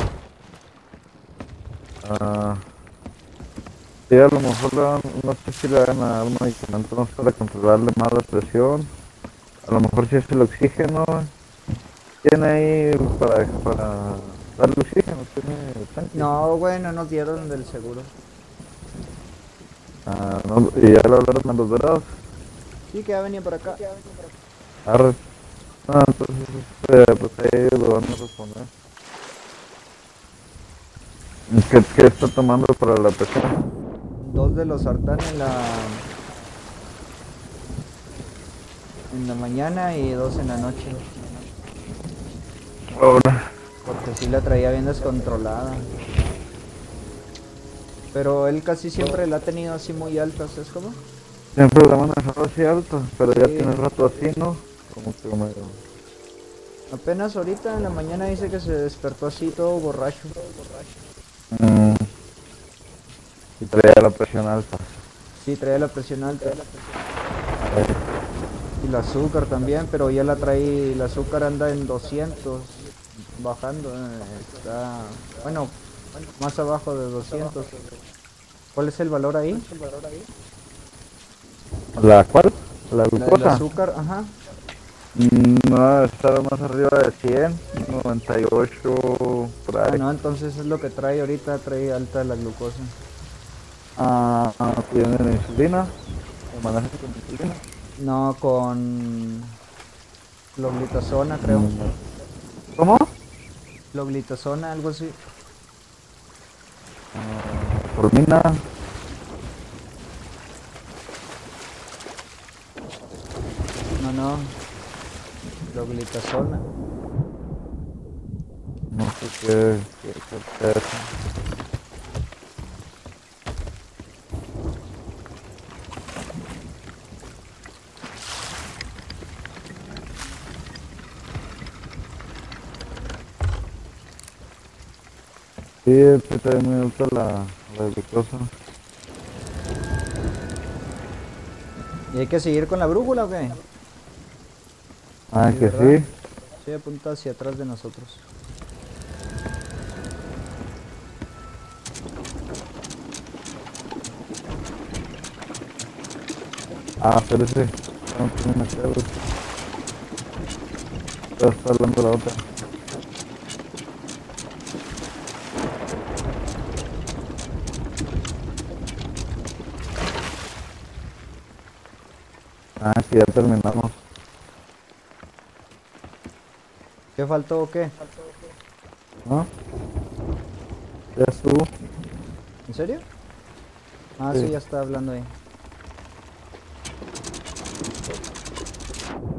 Sí, a lo mejor no sé si le van a dar un medicamento más para controlarle más la presión. A lo mejor si es el oxígeno. Tiene ahí para darle oxígeno, tiene tanque. No, güey, no nos dieron del seguro. No, y ya le hablaron a los dorados. Sí, que ya venía por acá. Arre. Entonces, pues ahí lo van a responder. ¿Qué está tomando para la presión? 2 de los sartán en la mañana y 2 en la noche. Ahora. Porque sí la traía bien descontrolada. Pero él casi siempre la ha tenido así muy alta, ¿sabes cómo? Siempre la van a dejar así alta, pero ya Sí. tiene rato así, ¿no? Como que medio... Apenas ahorita en la mañana dice que se despertó así todo borracho. Y traía la presión alta. Sí, traía la presión alta. Y el azúcar también, pero ya la trae, el azúcar anda en 200, bajando, está, bueno, más abajo de 200. ¿Cuál es el valor ahí? ¿La cuál? ¿La La del glucosa? azúcar, ajá. No, estaba más arriba de 100, 98, por Ah, ahí. no, entonces es lo que trae ahorita, trae alta la glucosa. ¿Tiene la insulina? ¿O maneja con insulina? No, con cloglitazona, creo. ¿Cómo? Cloglitazona, algo así. Formina. No, cloglitazona. No sé qué es. Sí, está muy alta la glucosa. ¿Y hay que seguir con la brújula o qué? Sí, Que ¿verdad? sí. Sí, apunta hacia atrás de nosotros. Espérese. No tiene una clave. Está hablando la otra. Sí, ya terminamos. ¿Qué faltó o qué? ¿No? Ya estuvo. ¿En serio? Ah, Sí. sí, ya está hablando ahí.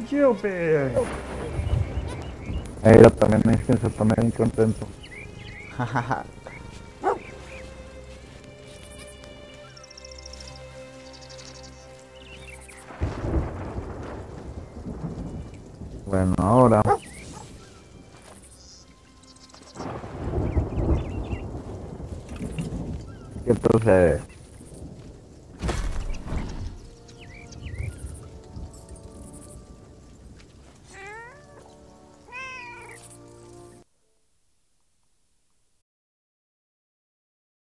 ¡Yupi! Ella también es que se pone bien contento. Bueno, ahora. ¿Qué procede?